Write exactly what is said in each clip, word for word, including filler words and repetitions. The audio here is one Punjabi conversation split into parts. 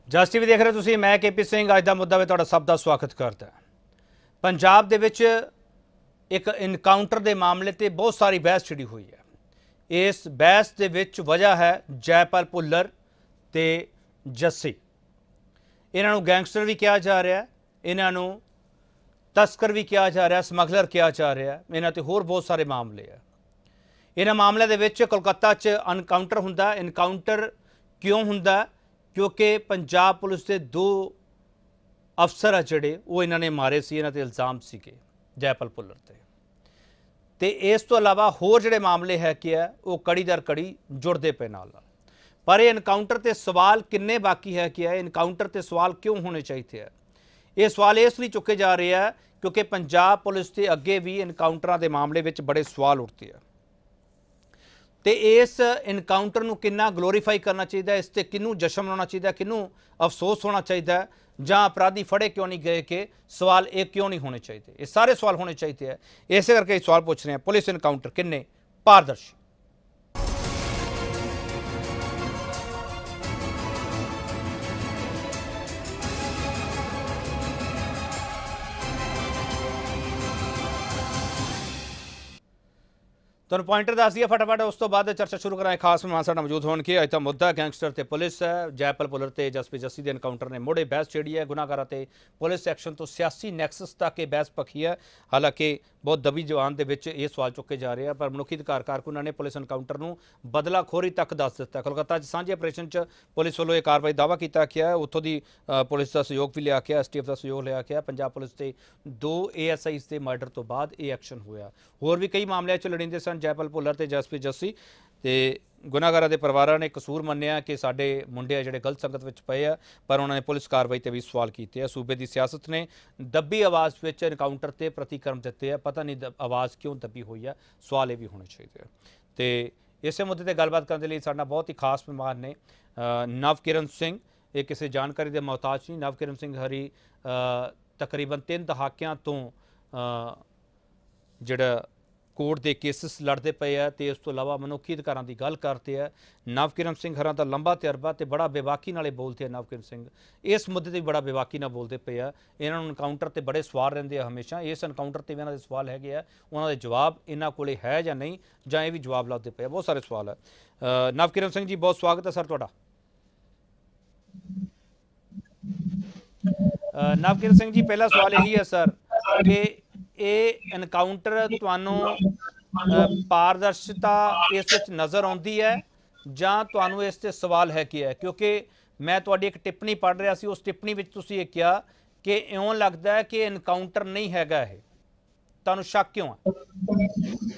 ਜਸ ਟੀਵੀ ਦੇਖ ਰਹੇ ਤੁਸੀਂ, ਮੈਂ ਕੇਪੀ ਸਿੰਘ। ਅੱਜ ਦਾ ਮੁੱਦਾ ਵਿੱਚ ਤੁਹਾਡਾ ਸਭ ਦਾ ਸਵਾਗਤ ਕਰਦਾ। ਪੰਜਾਬ ਦੇ ਵਿੱਚ ਇੱਕ ਇਨਕਾਊਂਟਰ ਦੇ ਮਾਮਲੇ ਤੇ ਬਹੁਤ ਸਾਰੀ ਬਹਿਸ ਛਿੜੀ ਹੋਈ ਹੈ। ਇਸ ਬਹਿਸ ਦੇ ਵਿੱਚ ਵਜ੍ਹਾ ਹੈ ਜੈਪਾਲ ਭੁੱਲਰ ਤੇ ਜੱਸੀ। ਇਹਨਾਂ ਨੂੰ ਗੈਂਗਸਟਰ ਵੀ ਕਿਹਾ ਜਾ ਰਿਹਾ, ਇਹਨਾਂ ਨੂੰ ਤਸਕਰ ਵੀ ਕਿਹਾ ਜਾ ਰਿਹਾ, ਸਮਗਲਰ ਕਿਹਾ ਜਾ ਰਿਹਾ। ਇਹਨਾਂ ਤੇ ਹੋਰ ਬਹੁਤ ਸਾਰੇ ਮਾਮਲੇ ਆ। ਇਹਨਾਂ ਮਾਮਲਿਆਂ ਦੇ ਵਿੱਚ ਕੋਲਕਾਤਾ 'ਚ ਐਨਕਾਊਂਟਰ ਹੁੰਦਾ। ਐਨਕਾਊਂਟਰ ਕਿਉਂ ਹੁੰਦਾ? क्योंकि पंजाब पुलिस के दो अफसर आ जोड़े वो इन्होंने मारे सी, इन्हों ते इल्ज़ाम सीगे जैपल भुल्लर ते ते इस तो इलावा होर जोड़े मामले है कि है वो कड़ी दर कड़ी जुड़ते पे नाल। पर यह इनकाउंटर ते सवाल किन्ने बाकी है कि है इनकाउंटर ते सवाल क्यों होने चाहिए है? ये सवाल इसलिए चुके जा रहे हैं क्योंकि पंजाब पुलिस के अगे भी इनकाउंटर के मामले में बड़े सवाल उठते हैं। तो इस इनकाउंटर को कितना ग्लोरीफाई करना चाहिए, इस ते किनू जश्न मनाना चाहिए, किनू अफसोस होना चाहिए, जां अपराधी फड़े क्यों नहीं गए कि सवाल ये क्यों नहीं होने चाहिए? ये सारे सवाल होने चाहिए। इस करके सवाल पूछ रहे हैं, पुलिस इनकाउंटर किन्ने पारदर्शी? तुहानूं पॉइंटर दस दिए फटाफट, उस तो बाद चर्चा शुरू कराएं। खास मेहमान साडे मौजूद होणगे। अज दा मुद्दा गैंगस्टर ते पुलिस है। जैपल भुल्लर ते जसप्रीत जस्सी के एनकाउंटर ने मुड़े बहस छेड़ी है। गुनाहगारां ते पुलिस एक्शन तो सियासी नैक्सस तक ये बहस पखी है। हालांकि बहुत दबी जवान दे विच ये सवाल चुके जा रहे हैं, पर मनुखी अधिकार कारकुनां ने पुलिस एनकाउंटर नूं बदलाखोरी तक दस दिता। कोलकाता च सांझे ऑपरेशन च पुलिस वालों ये कार्रवाई दावा किया गया है। उत्थों की पुलिस का सहयोग भी लिया गया, एस टी एफ का सहयोग लिया गया। पंजाब पुलिस के दो ए एस आई के मर्डर तो बाद ये एक्शन होया। होर भी कई मामलों च लड़िंदे सन जैपल भुल्लर ते जसप्रीत जस्सी। ते गुनाहगारां दे परिवारां ने कसूर मन्निया कि साडे मुंडे आ जिहड़े गलत संगत विच पए आ, पर उन्होंने पुलिस कार्रवाई ते भी सवाल कीते। सूबे की सियासत ने दबी आवाज़ विच एनकाउंटर ते प्रतिक्रम दिते। पता नहीं आवाज़ क्यों दबी हुई है, सवाल ये भी होने चाहिए। तो इस मुद्दे पर गलबात करने के लिए साडे नाल बहुत ही खास मेहमान ने नवकिरण सिंह। ये किसी जानकारी के मोहताज नहीं। नवकिरण सिंह हरी तकरीबन तीन दहाकियां तो जिहड़ा कोर्ट के केसिस लड़ते पे है, तो इस तो इलावा मनुखी अधिकारों की गल करते हैं। नवकिरण सिंह हरां दा लंबा तजर्बा तो बड़ा बेबाकी नाल बोलते हैं। नवकिरण सिंह इस मुद्दे पर बड़ा बेबाकी ना बोलते पे है। इन्होंने एनकाउंटर से बड़े सवाल रहते हैं हमेशा। इस एनकाउंटर से भी इन्होंने सवाल है, उन्होंने जवाब इन्हों को है या नहीं, जां ये भी जवाब लाते पे। बहुत सारे सवाल है। नवकिरण सिंह जी, बहुत स्वागत है सर तुहाडा। नवकिरण सिंह जी, पहला सवाल यही है सर कि ये एनकाउंटर तुहानूं पारदर्शिता इस विच नज़र आउंदी है जां तुहानूं इस ते सवाल है कि है? क्योंकि मैं तुहाडी एक टिप्पणी पढ़ रहा सी, उस टिप्पणी विच तुसीं ये कहा कि इउं लगदा है कि एनकाउंटर नहीं हैगा। ये तुहानूं शक क्यों है?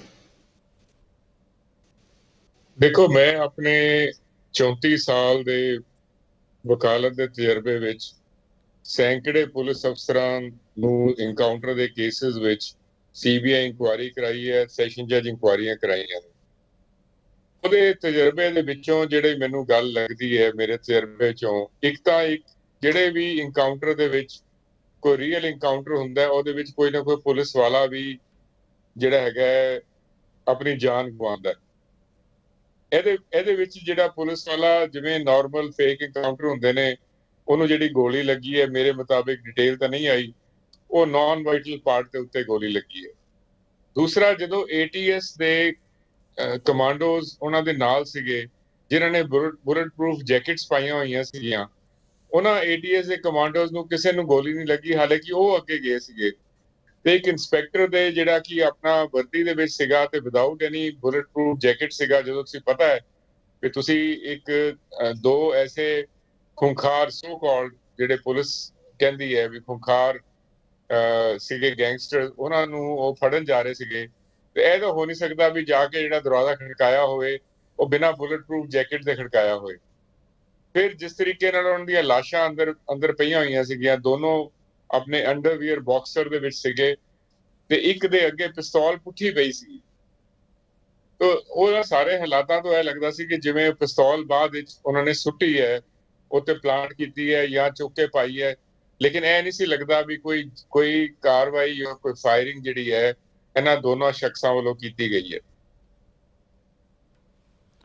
देखो, मैं अपने चौंती साल दे वकालत दे तजर्बे विच सैकड़े पुलिस अफसरां नूं इनकाउंटर दे केसिस विच सी बी आई इंक्वायरी कराई है, सैशन जज इंक्वायरियां कराईयां। ਉਹਦੇ ਤਜਰਬੇ ਦੇ ਵਿੱਚੋਂ ਜਿਹੜੇ ਮੈਨੂੰ ਗੱਲ ਲੱਗਦੀ ਹੈ, ਮੇਰੇ ਤਜਰਬੇ ਚੋਂ ਇੱਕ ਤਾਂ ਇੱਕ ਜਿਹੜੇ ਵੀ ਇਨਕਾਊਂਟਰ ਦੇ ਵਿੱਚ ਕੋਈ ਰੀਅਲ ਇਨਕਾਊਂਟਰ ਹੁੰਦਾ, ਉਹਦੇ ਵਿੱਚ ਕੋਈ ਨਾ ਕੋਈ ਪੁਲਿਸ ਵਾਲਾ ਵੀ ਜਿਹੜਾ ਹੈਗਾ ਆਪਣੀ ਜਾਨ ਗਵਾਉਂਦਾ। ਇਹਦੇ ਇਹਦੇ ਵਿੱਚ ਜਿਹੜਾ ਪੁਲਿਸ ਵਾਲਾ, ਜਿਵੇਂ ਨਾਰਮਲ ਫੇਕ ਇਨਕਾਊਂਟਰ ਹੁੰਦੇ ਨੇ, ਉਹਨੂੰ ਜਿਹੜੀ ਗੋਲੀ ਲੱਗੀ ਹੈ, ਮੇਰੇ ਮੁਤਾਬਿਕ ਡਿਟੇਲ ਤਾਂ ਨਹੀਂ ਆਈ, ਉਹ ਨਾਨ ਵਾਈਟਲ ਪਾਰਟ ਦੇ ਉੱਤੇ ਗੋਲੀ ਲੱਗੀ ਹੈ। ਦੂਸਰਾ, ਜਦੋਂ ਏ ਟੀ ਐਸ ਦੇ ਕਮਾਂਡੋਜ਼ ਉਹਨਾਂ ਦੇ ਨਾਲ ਸੀਗੇ, ਜਿਨ੍ਹਾਂ ਨੇ ਬੁਲਟ ਪ੍ਰੂਫ ਜੈਕਟਸ ਪਾਈਆਂ ਹੋਈਆਂ ਸੀਗੀਆਂ, ਉਹਨਾਂ ਏ ਟੀ ਐਸ ਦੇ ਕਮਾਂਡੋਜ਼ ਨੂੰ ਕਿਸੇ ਨੂੰ ਗੋਲੀ ਨਹੀਂ ਲੱਗੀ, ਹਾਲਾਂਕਿ ਉਹ ਅੱਗੇ ਗਏ ਸੀਗੇ। ਤੇ ਇੱਕ ਇੰਸਪੈਕਟਰ ਦੇ ਜਿਹੜਾ ਕਿ ਆਪਣਾ ਵਰਦੀ ਦੇ ਵਿੱਚ ਸੀਗਾ ਤੇ without any bulletproof jacket ਸੀਗਾ। ਜਦੋਂ ਤੁਸੀਂ ਪਤਾ ਹੈ ਕਿ ਤੁਸੀਂ ਇੱਕ ਦੋ ਐਸੇ ਖੁੰਖਾਰ ਸੋ ਕਾਲਡ ਜਿਹੜੇ ਪੁਲਿਸ ਕਹਿੰਦੀ ਹੈ ਵੀ ਖੁੰਖਾਰ ਸੀਗੇ ਗੈਂਗਸਟਰ, ਉਹਨਾਂ ਨੂੰ ਉਹ ਫੜਨ ਜਾ ਰਹੇ ਸੀਗੇ, ਤੇ ਇਹ ਤਾਂ ਹੋ ਨਹੀਂ ਸਕਦਾ ਵੀ ਜਾ ਕੇ ਜਿਹੜਾ ਦਰਵਾਜ਼ਾ ਖੜਕਾਇਆ ਹੋਵੇ ਉਹ ਬਿਨਾਂ ਬੁਲਟ ਪ੍ਰੂਫ ਜੈਕਟ ਦੇ ਖੜਕਾਇਆ ਹੋਵੇ। ਫਿਰ ਜਿਸ ਤਰੀਕੇ ਨਾਲ ਉਹਨਾਂ ਦੀਆਂ ਲਾਸ਼ਾਂ ਅੰਦਰ ਅੰਦਰ ਪਈਆਂ ਹੋਈਆਂ ਸੀਗੀਆਂ, ਦੋਨੋਂ ਆਪਣੇ ਅੰਡਰਵੀਅਰ ਬਾਕਸਰ ਦੇ ਵਿੱਚ ਸੀਗੇ, ਤੇ ਇੱਕ ਦੇ ਅੱਗੇ ਪਿਸਤੌਲ ਪੁੱਠੀ ਪਈ ਸੀ। ਤੇ ਉਹਨਾਂ ਸਾਰੇ ਹਾਲਾਤਾਂ ਤੋਂ ਇਹ ਲੱਗਦਾ ਸੀ ਕਿ ਜਿਵੇਂ ਪਿਸਤੌਲ ਬਾਅਦ ਵਿੱਚ ਉਹਨਾਂ ਨੇ ਸੁੱਟੀ ਹੈ, ਉੱਤੇ ਪਲਾਂਟ ਕੀਤੀ ਹੈ ਜਾਂ ਚੁੱਕ ਕੇ ਪਾਈ ਹੈ। ਲੇਕਿਨ ਇਹ ਨਹੀਂ ਸੀ ਲੱਗਦਾ ਵੀ ਕੋਈ ਕੋਈ ਕਾਰਵਾਈ ਜਾਂ ਕੋਈ ਫਾਇਰਿੰਗ ਜਿਹੜੀ ਹੈ ਇਹਨਾਂ ਦੋਨੋਂ ਸ਼ਖਸਾਂ ਵੱਲੋਂ ਕੀਤੀ ਗਈ ਹੈ।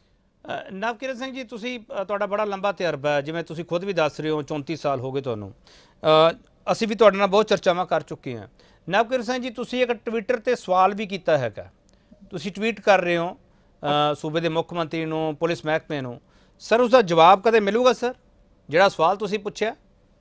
ਅ, ਨਵਕਿਰਨ ਸਿੰਘ ਜੀ, ਤੁਸੀਂ ਅ, ਤੁਹਾਡਾ ਬੜਾ ਲੰਬਾ ਤਜਰਬਾ ਹੈ, ਜਿਵੇਂ ਤੁਸੀਂ ਖੁਦ ਵੀ ਦੱਸ ਰਹੇ ਹੋ ਚੌਂਤੀ ਸਾਲ ਹੋ ਗਏ ਤੁਹਾਨੂੰ। ਅ, ਅਸੀਂ ਵੀ ਤੁਹਾਡੇ ਨਾਲ ਬਹੁਤ ਚਰਚਾਵਾਂ ਕਰ ਚੁੱਕੇ ਹਾਂ। ਨਵਕਿਰਨ ਸਿੰਘ ਜੀ, ਤੁਸੀਂ ਇੱਕ ਟਵਿੱਟਰ ਤੇ ਸਵਾਲ ਵੀ ਕੀਤਾ ਹੈਗਾ, ਤੁਸੀਂ ਟਵੀਟ ਕਰ ਰਹੇ ਹੋ ਅ, ਸੂਬੇ ਦੇ ਮੁੱਖ ਮੰਤਰੀ ਨੂੰ, ਪੁਲਿਸ ਮਹਿਕਮੇ ਨੂੰ। ਸਰ, ਉਸਦਾ ਜਵਾਬ ਕਦੇ ਮਿਲੂਗਾ ਸਰ, ਜਿਹੜਾ ਸਵਾਲ ਤੁਸੀਂ ਪੁੱਛਿਆ?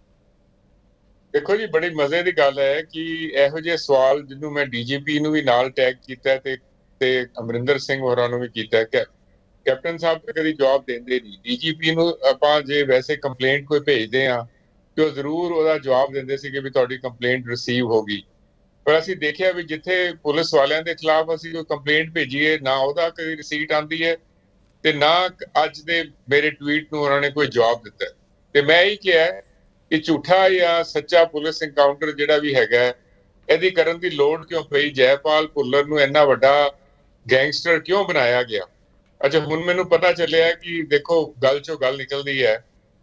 ਦੇਖੋ ਜੀ, ਬੜੀ ਮਜ਼ੇ ਦੀ ਗੱਲ ਹੈ ਕਿ ਇਹੋ ਜਿਹੇ ਸਵਾਲ ਜਿਹਨੂੰ ਮੈਂ ਡੀਜੀਪੀ ਨੂੰ ਵੀ ਨਾਲ ਟੈਗ ਕੀਤਾ ਤੇ ਤੇ ਅਮਰਿੰਦਰ ਸਿੰਘ ਹੋਰਾਂ ਨੂੰ ਵੀ ਕੀਤਾ ਕਿ ਕੈਪਟਨ ਸਾਹਿਬ ਤੇ ਕਦੀ ਜਵਾਬ ਦਿੰਦੇ ਨਹੀਂ। ਡੀਜੀਪੀ ਨੂੰ ਆਪਾਂ ਜੇ ਵੈਸੇ ਕੰਪਲੇਂਟ ਕੋਈ ਭੇਜਦੇ ਆ ਤੇ ਉਹ ਜ਼ਰੂਰ ਉਹਦਾ ਜਵਾਬ ਦਿੰਦੇ ਸੀ ਕਿ ਵੀ ਤੁਹਾਡੀ ਕੰਪਲੇਂਟ ਰਿਸੀਵ ਹੋ ਗਈ। ਪਰ ਅਸੀਂ ਦੇਖਿਆ ਵੀ ਜਿੱਥੇ ਪੁਲਿਸ ਵਾਲਿਆਂ ਦੇ ਖਿਲਾਫ ਅਸੀਂ ਕੋਈ ਕੰਪਲੇਂਟ ਭੇਜੀਏ, ਨਾ ਉਹਦਾ ਕਦੀ ਰਿਸੀਟ ਆਉਂਦੀ ਹੈ ਤੇ ਨਾ ਅੱਜ ਦੇ ਮੇਰੇ ਟਵੀਟ ਨੂੰ ਉਹਨਾਂ ਨੇ ਕੋਈ ਜਵਾਬ ਦਿੱਤਾ। ਤੇ ਮੈਂ ਇਹ ਕਿਹਾ ਕਿ ਝੂਠਾ ਜਾਂ ਸੱਚਾ ਪੁਲਿਸ ਐਨਕਾਊਂਟਰ ਜਿਹੜਾ ਵੀ ਹੈਗਾ, ਇਹਦੀ ਕਰਨ ਦੀ ਲੋੜ ਕਿਉਂ ਪਈ? ਜੈਪਾਲ ਭੁੱਲਰ ਨੂੰ ਇੰਨਾ ਵੱਡਾ ਗੈਂਗਸਟਰ ਕਿਉਂ ਬਣਾਇਆ ਗਿਆ? ਅੱਛਾ, ਹੁਣ ਮੈਨੂੰ ਪਤਾ ਚੱਲਿਆ ਕਿ ਦੇਖੋ ਗੱਲ ਚੋਂ ਗੱਲ ਨਿਕਲਦੀ ਹੈ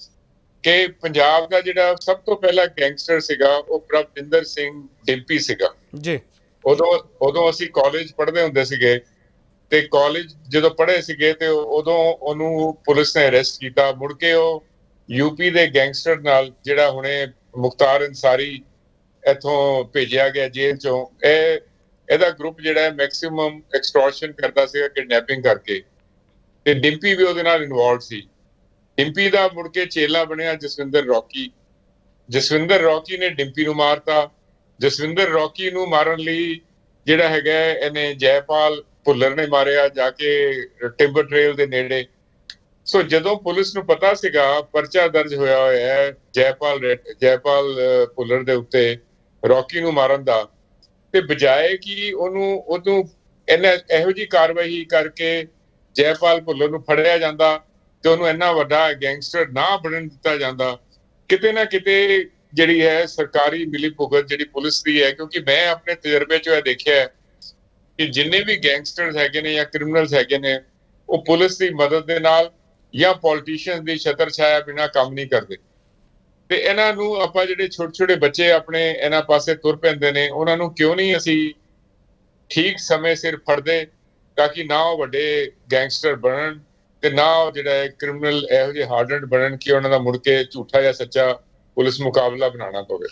ਕਿ ਪੰਜਾਬ ਦਾ ਜਿਹੜਾ ਸਭ ਤੋਂ ਪਹਿਲਾ ਗੈਂਗਸਟਰ ਸੀਗਾ ਉਹ ਪ੍ਰਭਜਿੰਦਰ ਸਿੰਘ ਡਿੰਪੀ ਸੀਗਾ ਜੀ। ਉਦੋਂ ਉਦੋਂ ਅਸੀਂ ਕਾਲਜ ਪੜ੍ਹਦੇ ਹੁੰਦੇ ਸੀਗੇ ਤੇ ਕਾਲਜ ਜਦੋਂ ਪੜ੍ਹੇ ਸੀਗੇ ਤੇ ਉਦੋਂ ਉਹਨੂੰ ਪੁਲਿਸ ਨੇ ਅਰੈਸਟ ਕੀਤਾ। ਮੁੜ ਕੇ ਉਹ ਯੂਪੀ ਦੇ ਗੈਂਗਸਟਰ ਨਾਲ, ਜਿਹੜਾ ਹੁਣੇ ਮੁਖਤਾਰ ਅੰਸਾਰੀ ਇੱਥੋਂ ਭੇਜਿਆ ਗਿਆ ਜੇਲ੍ਹ ਚੋਂ, ਇਹ ਇਹਦਾ ਗਰੁੱਪ ਜਿਹੜਾ ਹੈ ਮੈਕਸਿਮਮ ਐਕਸਟੋਰਸ਼ਨ ਕਰਦਾ ਸੀਗਾ, ਕਿਡਨੈਪਿੰਗ ਕਰਕੇ, ਤੇ ਡਿੰਪੀ ਵੀ ਉਹਦੇ ਨਾਲ ਇਨਵੋਲਵ ਸੀ। ਡਿੰਪੀ ਦਾ ਮੁੜ ਕੇ ਚੇਲਾ ਬਣਿਆ ਜਸਵਿੰਦਰ ਰੌਕੀ। ਜਸਵਿੰਦਰ ਰੌਕੀ ਨੇ ਡਿੰਪੀ ਨੂੰ ਮਾਰਤਾ। ਜਸਵਿੰਦਰ ਰੌਕੀ ਨੂੰ ਮਾਰਨ ਲਈ ਜਿਹੜਾ ਹੈਗਾ ਇਹਨੇ ਜੈਪਾਲ ਭੁੱਲਰ ਨੇ ਮਾਰਿਆ ਜਾ ਕੇ ਟਿੰਬਰ ਟ੍ਰੇਲ ਦੇ ਨੇੜੇ। ਸੋ ਜਦੋਂ ਪੁਲਿਸ ਨੂੰ ਪਤਾ ਸੀਗਾ ਪਰਚਾ ਦਰਜ ਹੋਇਆ ਹੋਇਆ ਹੈ ਜੈਪਾਲ ਜੈਪਾਲ ਭੁੱਲਰ ਦੇ ਉੱਤੇ ਰੌਕੀ ਨੂੰ ਮਾਰਨ ਦਾ, ਤੇ ਬਜਾਏ ਕਿ ਉਹਨੂੰ ਉਹਨੂੰ ਇਹਨਾਂ ਇਹੋ ਜਿਹੀ ਕਾਰਵਾਈ ਕਰਕੇ ਜੈਪਾਲ ਭੁੱਲਰ ਨੂੰ ਫੜਿਆ ਜਾਂਦਾ ਤੇ ਉਹਨੂੰ ਇੰਨਾ ਵੱਡਾ ਗੈਂਗਸਟਰ ਨਾ ਬਣਨ ਦਿੱਤਾ ਜਾਂਦਾ, ਕਿਤੇ ਨਾ ਕਿਤੇ ਜਿਹੜੀ ਹੈ ਸਰਕਾਰੀ ਮਿਲੀ ਭੁਗਤ ਜਿਹੜੀ ਪੁਲਿਸ ਦੀ ਹੈ। ਕਿਉਂਕਿ ਮੈਂ ਆਪਣੇ ਤਜਰਬੇ 'ਚ ਇਹ ਦੇਖਿਆ ਕਿ ਜਿੰਨੇ ਵੀ ਗੈਂਗਸਟਰਸ ਹੈਗੇ ਨੇ ਜਾਂ ਕ੍ਰਿਮੀਨਲਸ ਹੈਗੇ ਨੇ, ਉਹ ਪੁਲਿਸ ਦੀ ਮਦਦ ਦੇ ਨਾਲ ਜਾਂ ਪੋਲੀਟੀਸ਼ੀਅਨ ਦੀ ਛਤਰ ਛਾਇਆ ਬਿਨਾਂ ਕੰਮ ਨਹੀਂ ਕਰਦੇ। ਤੇ ਇਹਨਾਂ ਨੂੰ ਆਪਾਂ ਜਿਹੜੇ ਛੋਟੇ ਛੋਟੇ ਬੱਚੇ ਆਪਣੇ ਇਹਨਾਂ ਪਾਸੇ ਤੁਰ ਪੈਂਦੇ ਨੇ, ਉਹਨਾਂ ਨੂੰ ਕਿਉਂ ਨਹੀਂ ਅਸੀਂ ਠੀਕ ਸਮੇਂ ਸਿਰ ਫੜਦੇ ਤਾਂ ਕਿ ਨਾ ਉਹ ਵੱਡੇ ਗੈਂਗਸਟਰ ਬਣਨ ਤੇ ਨਾ ਉਹ ਜਿਹੜਾ ਕ੍ਰਿਮੀਨਲ ਇਹੋ ਜਿਹੇ ਹਾਰਡਨਡ ਬਣਨ ਕਿ ਉਹਨਾਂ ਦਾ ਮੁੜ ਕੇ ਝੂਠਾ ਜਾਂ ਸੱਚਾ ਪੁਲਿਸ ਮੁਕਾਬਲਾ ਬਣਾਉਣਾ ਪਵੇ।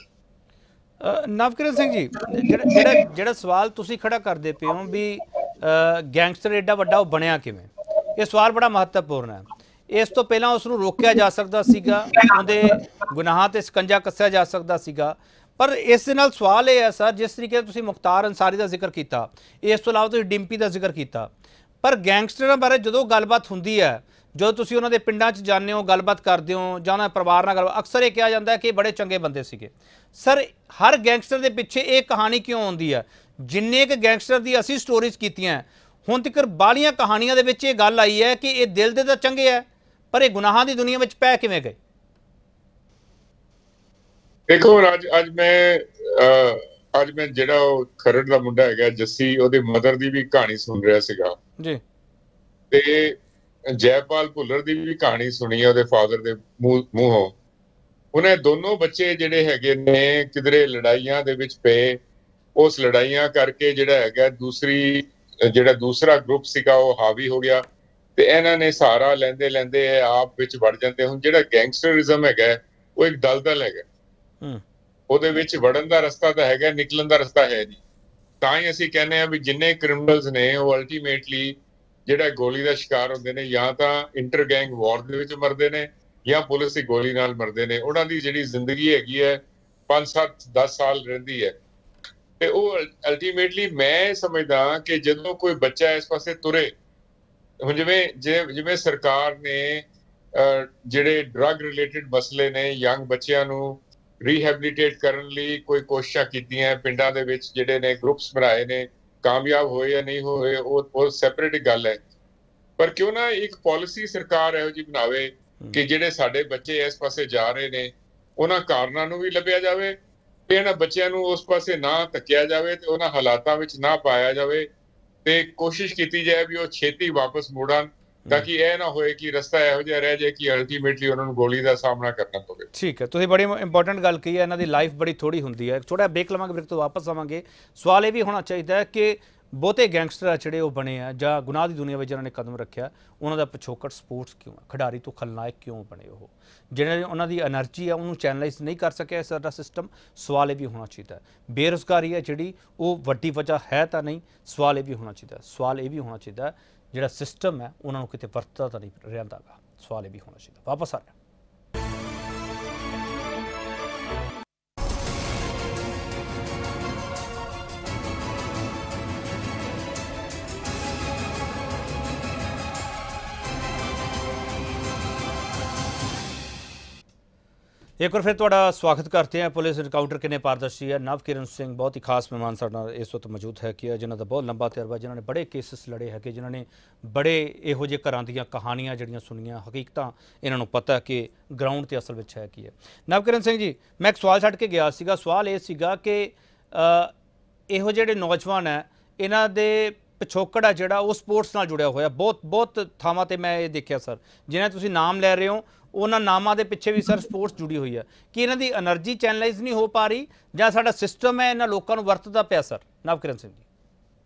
ਨਵਕਿਰਨ ਸਿੰਘ ਜੀ, ਜਿਹੜਾ ਜਿਹੜਾ ਜਿਹੜਾ ਸਵਾਲ ਤੁਸੀਂ ਖੜਾ ਕਰਦੇ ਪਏ ਹੋ ਵੀ ਗੈਂਗਸਟਰ ਏਡਾ ਵੱਡਾ ਉਹ ਬਣਿਆ ਕਿਵੇਂ, ਇਹ ਸਵਾਲ ਬੜਾ ਮਹੱਤਵਪੂਰਨ ਹੈ। ਇਸ ਤੋਂ ਪਹਿਲਾਂ ਉਸ ਨੂੰ ਰੋਕਿਆ ਜਾ ਸਕਦਾ ਸੀਗਾ, ਉਹਦੇ ਗੁਨਾਹਾਂ ਤੇ ਸਕੰਜਾ ਕੱਸਿਆ ਜਾ ਸਕਦਾ ਸੀਗਾ। ਪਰ ਇਸ ਦੇ ਨਾਲ ਸਵਾਲ ਇਹ ਹੈ ਸਰ, ਜਿਸ ਤਰੀਕੇ ਨਾਲ ਤੁਸੀਂ ਮੁਖਤਾਰ ਅੰਸਾਰੀ ਦਾ ਜ਼ਿਕਰ ਕੀਤਾ, ਇਸ ਤੋਂ ਇਲਾਵਾ ਤੁਸੀਂ ਡਿੰਪੀ ਦਾ ਜ਼ਿਕਰ ਕੀਤਾ, ਪਰ ਗੈਂਗਸਟਰਾਂ ਬਾਰੇ ਜਦੋਂ ਗੱਲਬਾਤ ਹੁੰਦੀ ਹੈ, ਜਦੋਂ ਤੁਸੀਂ ਉਹਨਾਂ ਦੇ ਪਿੰਡਾਂ 'ਚ ਜਾਂਦੇ ਹੋ, ਗੱਲਬਾਤ ਕਰਦੇ ਹੋ ਜਾਂ ਉਹਨਾਂ ਦੇ ਪਰਿਵਾਰ ਨਾਲ ਗੱਲਬਾਤ, ਅਕਸਰ ਇਹ ਕਿਹਾ ਜਾਂਦਾ ਹੈ ਕਿ ਬੜੇ ਚੰਗੇ ਬੰਦੇ ਸੀਗੇ। ਸਰ, ਹਰ ਗੈਂਗਸਟਰ ਦੇ ਪਿੱਛੇ ਇਹ ਕਹਾਣੀ ਕਿਉਂ ਆਉਂਦੀ ਹੈ? ਜਿੰਨੇ ਕੁ ਗੈਂਗਸਟਰ ਦੀ ਅਸੀਂ ਸਟੋਰੀਜ਼ ਕੀਤੀਆਂ ਹੁਣ ਤੱਕ, ਬਾਹਲੀਆਂ ਕਹਾਣੀਆਂ ਦੇ ਵਿੱਚ ਇਹ ਗੱਲ ਆਈ ਹੈ ਕਿ ਇਹ ਦਿਲ ਦੇ ਤਾਂ ਚੰਗੇ ਹੈ ਪਰ ਇਹ ਗੁਨਾਹਾਂ ਦੀ ਦੁਨੀਆ ਵਿੱਚ ਪੈ ਕਿਵੇਂ ਗਏ? ਦੇਖੋ ਅੱਜ ਅੱਜ ਮੈਂ ਅੱਜ ਮੈਂ ਜਿਹੜਾ ਉਹ ਖਰੜ ਦਾ ਮੁੰਡਾ ਹੈਗਾ ਜੱਸੀ, ਉਹਦੇ ਮਦਰ ਦੀ ਵੀ ਕਹਾਣੀ ਸੁਣ ਰਿਹਾ ਸੀਗਾ ਜੀ, ਤੇ ਜੈਪਾਲ ਭੁੱਲਰ ਦੀ ਵੀ ਕਹਾਣੀ ਸੁਣੀ ਹੈ ਉਹਦੇ ਫਾਦਰ ਦੇ ਮੂੰਹੋਂ। ਉਹਨੇ ਦੋਨੋਂ ਬੱਚੇ ਜਿਹੜੇ ਹੈਗੇ ਨੇ ਕਿਧਰੇ ਲੜਾਈਆਂ ਦੇ ਵਿੱਚ ਪਏ, ਉਸ ਲੜਾਈਆਂ ਕਰਕੇ ਜਿਹੜਾ ਹੈਗਾ ਦੂਸਰੀ ਜਿਹੜਾ ਦੂਸਰਾ ਗਰੁੱਪ ਸੀਗਾ ਉਹ ਹਾਵੀ ਹੋ ਗਿਆ ਤੇ ਇਹਨਾਂ ਨੇ ਸਹਾਰਾ ਲੈਂਦੇ ਲੈਂਦੇ ਆਪ ਵਿੱਚ ਵੜ ਜਾਂਦੇ। ਹੁਣ ਜਿਹੜਾ ਗੈਂਗਸਟਰਿਜ਼ਮ ਹੈਗਾ ਉਹ ਇੱਕ ਦਲਦਲ ਹੈਗਾ, ਉਹਦੇ ਵਿੱਚ ਵੜਨ ਦਾ ਰਸਤਾ ਤਾਂ ਹੈਗਾ, ਨਿਕਲਣ ਦਾ ਰਸਤਾ ਹੈ ਨਹੀਂ। ਤਾਂ ਹੀ ਅਸੀਂ ਕਹਿੰਦੇ ਹਾਂ ਵੀ ਜਿੰਨੇ ਕ੍ਰਿਮੀਨਲਸ ਨੇ ਉਹ ਅਲਟੀਮੇਟਲੀ ਜਿਹੜਾ ਗੋਲੀ ਦਾ ਸ਼ਿਕਾਰ ਹੁੰਦੇ ਨੇ, ਜਾਂ ਤਾਂ ਇੰਟਰ ਗੈਂਗ ਵਾਰ ਦੇ ਵਿੱਚ ਮਰਦੇ ਨੇ ਜਾਂ ਪੁਲਿਸ ਦੀ ਗੋਲੀ ਨਾਲ ਮਰਦੇ ਨੇ। ਉਹਨਾਂ ਦੀ ਜਿਹੜੀ ਜ਼ਿੰਦਗੀ ਹੈਗੀ ਹੈ ਪੰਜ ਸੱਤ ਦਸ ਸਾਲ ਰਹਿੰਦੀ ਹੈ। ਤੇ ਉਹ ਅਲਟੀਮੇਟਲੀ ਮੈਂ ਸਮਝਦਾ ਕਿ ਜਦੋਂ ਕੋਈ ਬੱਚਾ ਇਸ ਪਾਸੇ ਤੁਰੇ, ਹੁਣ ਜਿਵੇਂ ਜਿਵੇਂ ਸਰਕਾਰ ਨੇ ਜਿਹੜੇ ਡਰੱਗ ਰਿਲੇਟਡ ਮਸਲੇ ਨੇ, ਯੰਗ ਬੱਚਿਆਂ ਨੂੰ ਰੀਹੈਬਿਲਿਟੇਟ ਕਰਨ ਲਈ ਕੋਈ ਕੋਸ਼ਿਸ਼ਾਂ ਕੀਤੀਆਂ ਪਿੰਡਾਂ ਦੇ ਵਿੱਚ, ਜਿਹੜੇ ਨੇ ਗਰੁੱਪਸ ਬਣਾਏ ਨੇ, ਕਾਮਯਾਬ ਹੋਏ ਜਾਂ ਨਹੀਂ ਹੋਏ ਉਹ ਉਹ ਸੈਪਰੇਟ ਗੱਲ ਹੈ। ਪਰ ਕਿਉਂ ਨਾ ਇੱਕ ਪਾਲਿਸੀ ਸਰਕਾਰ ਇਹੋ ਜਿਹੀ ਬਣਾਵੇ ਕਿ ਜਿਹੜੇ ਸਾਡੇ ਬੱਚੇ ਇਸ ਪਾਸੇ ਜਾ ਰਹੇ ਨੇ ਉਹਨਾਂ ਕਾਰਨਾਂ ਨੂੰ ਵੀ ਲੱਭਿਆ ਜਾਵੇ ਤੇ ਇਹਨਾਂ ਬੱਚਿਆਂ ਨੂੰ ਉਸ ਪਾਸੇ ਨਾ ਧੱਕਿਆ ਜਾਵੇ ਤੇ ਉਹਨਾਂ ਹਾਲਾਤਾਂ ਵਿੱਚ ਨਾ ਪਾਇਆ ਜਾਵੇ ਤੇ ਕੋਸ਼ਿਸ਼ ਕੀਤੀ ਜਾਏ ਵੀ ਉਹ ਛੇਤੀ ਵਾਪਸ ਮੁੜਨ, ਤਾਂ ਕਿ ਇਹ ਨਾ ਹੋਏ ਕਿ ਰਸਤਾ ਇਹੋ ਜਿਹਾ ਰਹਿ ਜਾਏ ਕਿ ਅਲਟੀਮੇਟਲੀ ਉਹਨਾਂ ਨੂੰ ਗੋਲੀ ਦਾ ਸਾਹਮਣਾ ਕਰਨਾ ਪਵੇ। ਠੀਕ ਹੈ, ਤੁਸੀਂ ਬੜੀ ਇੰਪੋਰਟੈਂਟ ਗੱਲ ਕਹੀ ਹੈ। ਇਹਨਾਂ ਦੀ ਲਾਈਫ ਬੜੀ ਥੋੜੀ ਹੁੰਦੀ ਹੈ। ਥੋੜਾ ਬ੍ਰੇਕ ਲਵਾਂਗੇ, ਬ੍ਰੇਕ ਤੋਂ ਵਾਪਸ ਆਵਾਂਗੇ। ਸਵਾਲ ਇਹ ਵੀ ਹੋਣਾ ਚਾਹੀਦਾ ਹੈ ਕਿ ਬਹੁਤੇ ਗੈਂਗਸਟਰ ਆ ਜਿਹੜੇ ਉਹ ਬਣੇ ਆ ਜਾਂ ਗੁਨਾਹ ਦੀ ਦੁਨੀਆ ਵਿੱਚ ਜਿਹਨਾਂ ਨੇ ਕਦਮ ਰੱਖਿਆ, ਉਹਨਾਂ ਦਾ ਪਿਛੋਕੜ ਸਪੋਰਟਸ ਕਿਉਂ ਹੈ? ਖਿਡਾਰੀ ਤੋਂ ਖਲਨਾਇਕ ਕਿਉਂ ਬਣੇ ਉਹ? ਜਿਹੜੇ ਉਹਨਾਂ ਦੀ એનર્ਜੀ ਆ ਉਹਨੂੰ ਚੈਨਲਾਈਜ਼ ਨਹੀਂ ਕਰ ਸਕਿਆ ਸਾਡਾ ਸਿਸਟਮ। ਸਵਾਲ ਇਹ ਵੀ ਹੋਣਾ ਚਾਹੀਦਾ। ਬੇਰੁਜ਼ਗਾਰੀ ਹੈ ਜਿਹੜੀ ਉਹ ਵੱਡੀ ਵਜ੍ਹਾ ਹੈ ਤਾਂ ਨਹੀਂ, ਸਵਾਲ ਇਹ ਵੀ ਹੋਣਾ ਚਾਹੀਦਾ। ਸਵਾਲ ਇਹ ਵੀ ਹੋਣਾ ਚਾਹੀਦਾ ਜਿਹੜਾ ਸਿਸਟਮ ਹੈ ਉਹਨਾਂ ਨੂੰ ਕਿਤੇ ਵਰਤਦਾ ਤਾਂ ਨਹੀਂ ਰਹਿੰਦਾ ਗਾ, ਸਵਾਲ ਇਹ ਵੀ ਹੋਣਾ ਚਾਹੀਦਾ। ਵਾਪਸ ਆ ਰਿਹਾ। एक बार फिर तुहाडा स्वागत करते हैं। पुलिस इनकाउंटर किन्ने पारदर्शी है? नवकिरण सिंह बहुत ही खास मेहमान साडे नाल इस वक्त मौजूद है कि जिन्हां दा बहुत लंबा तजर्बा, जिन्होंने बड़े केसिस लड़े है, कि जिन्होंने बड़े इहो जे घरां दीयां कहानियां जिहड़ियां सुनियां, हकीकतां इन्हां नूं पता कि ग्राउंड ते असल विच है की है। नवकिरण सिंह जी, मैं एक सवाल छड्ड के गया सीगा। सवाल ये सीगा कि इहो जिहड़े नौजवान है इन्हां दे पिछोकड़ है जिहड़ा वो स्पोर्ट्स नाल जुड़िया होया। बहुत बहुत थावां ते मैं ये देखिया सर, जिन्हें तुसीं नाम लै रहे हो उन्होंने नामां दे पिछे भी सर स्पोर्ट्स जुड़ी हुई है। कि इन्हां दी एनर्जी चैनलाइज नहीं हो पा रही जां साडा सिस्टम है इन्हां लोकां नूं वरतदा पिया? सर नवकिरण सिंह जी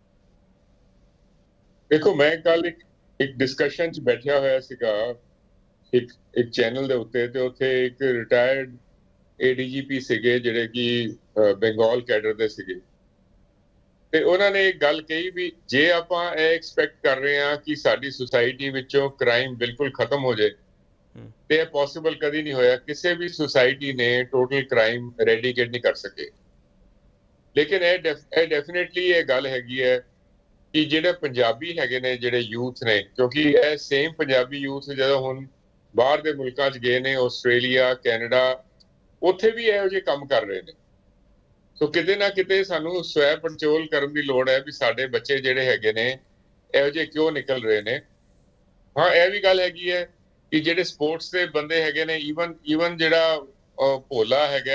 देखो, मैं कल एक एक डिस्कशन च बैठिया होया सीगा एक एक चैनल दे उत्ते, ते उत्थे एक रिटायर्ड एडीजीपी सीगे जिहड़े कि बंगाल कैडर दे सीगे, ते उन्हां ने एक गल कही भी जे आपां ਇਹ एक्सपैक्ट कर रहे हैं कि साडी सोसाइटी विचों क्राइम बिल्कुल खत्म हो जाए, ਤੇ ਇਹ ਪੋਸੀਬਲ ਕਦੀ ਨਹੀਂ ਹੋਇਆ। ਕਿਸੇ ਵੀ ਸੁਸਾਇਟੀ ਨੇ ਟੋਟਲ ਕ੍ਰਾਈਮ ਰੈਡੀਕੇਟ ਨਹੀਂ ਕਰ ਸਕੇ। ਲੇਕਿਨ ਇਹ ਇਹ ਡੈਫੀਨਿਟਲੀ ਇਹ ਗੱਲ ਹੈਗੀ ਹੈ ਕਿ ਜਿਹੜੇ ਪੰਜਾਬੀ ਹੈਗੇ ਨੇ, ਜਿਹੜੇ ਯੂਥ ਨੇ, ਕਿਉਂਕਿ ਇਹ ਸੇਮ ਪੰਜਾਬੀ ਯੂਥ ਜਦੋਂ ਹੁਣ ਬਾਹਰ ਦੇ ਮੁਲਕਾਂ 'ਚ ਗਏ ਨੇ, ਆਸਟ੍ਰੇਲੀਆ, ਕੈਨੇਡਾ, ਉੱਥੇ ਵੀ ਇਹੋ ਜਿਹੇ ਕੰਮ ਕਰ ਰਹੇ ਨੇ। ਸੋ ਕਿਤੇ ਨਾ ਕਿਤੇ ਸਾਨੂੰ ਸਵੈ ਪੜਚੋਲ ਕਰਨ ਦੀ ਲੋੜ ਹੈ ਵੀ ਸਾਡੇ ਬੱਚੇ ਜਿਹੜੇ ਹੈਗੇ ਨੇ ਇਹੋ ਜਿਹੇ ਕਿਉਂ ਨਿਕਲ ਰਹੇ ਨੇ। ਹਾਂ, ਇਹ ਵੀ ਗੱਲ ਹੈਗੀ ਹੈ ਕਿ ਜਿਹੜੇ ਸਪੋਰਟਸ ਦੇ ਬੰਦੇ ਹੈਗੇ ਨੇ, ਈਵਨ ਈਵਨ ਜਿਹੜਾ ਭੋਲਾ ਹੈਗਾ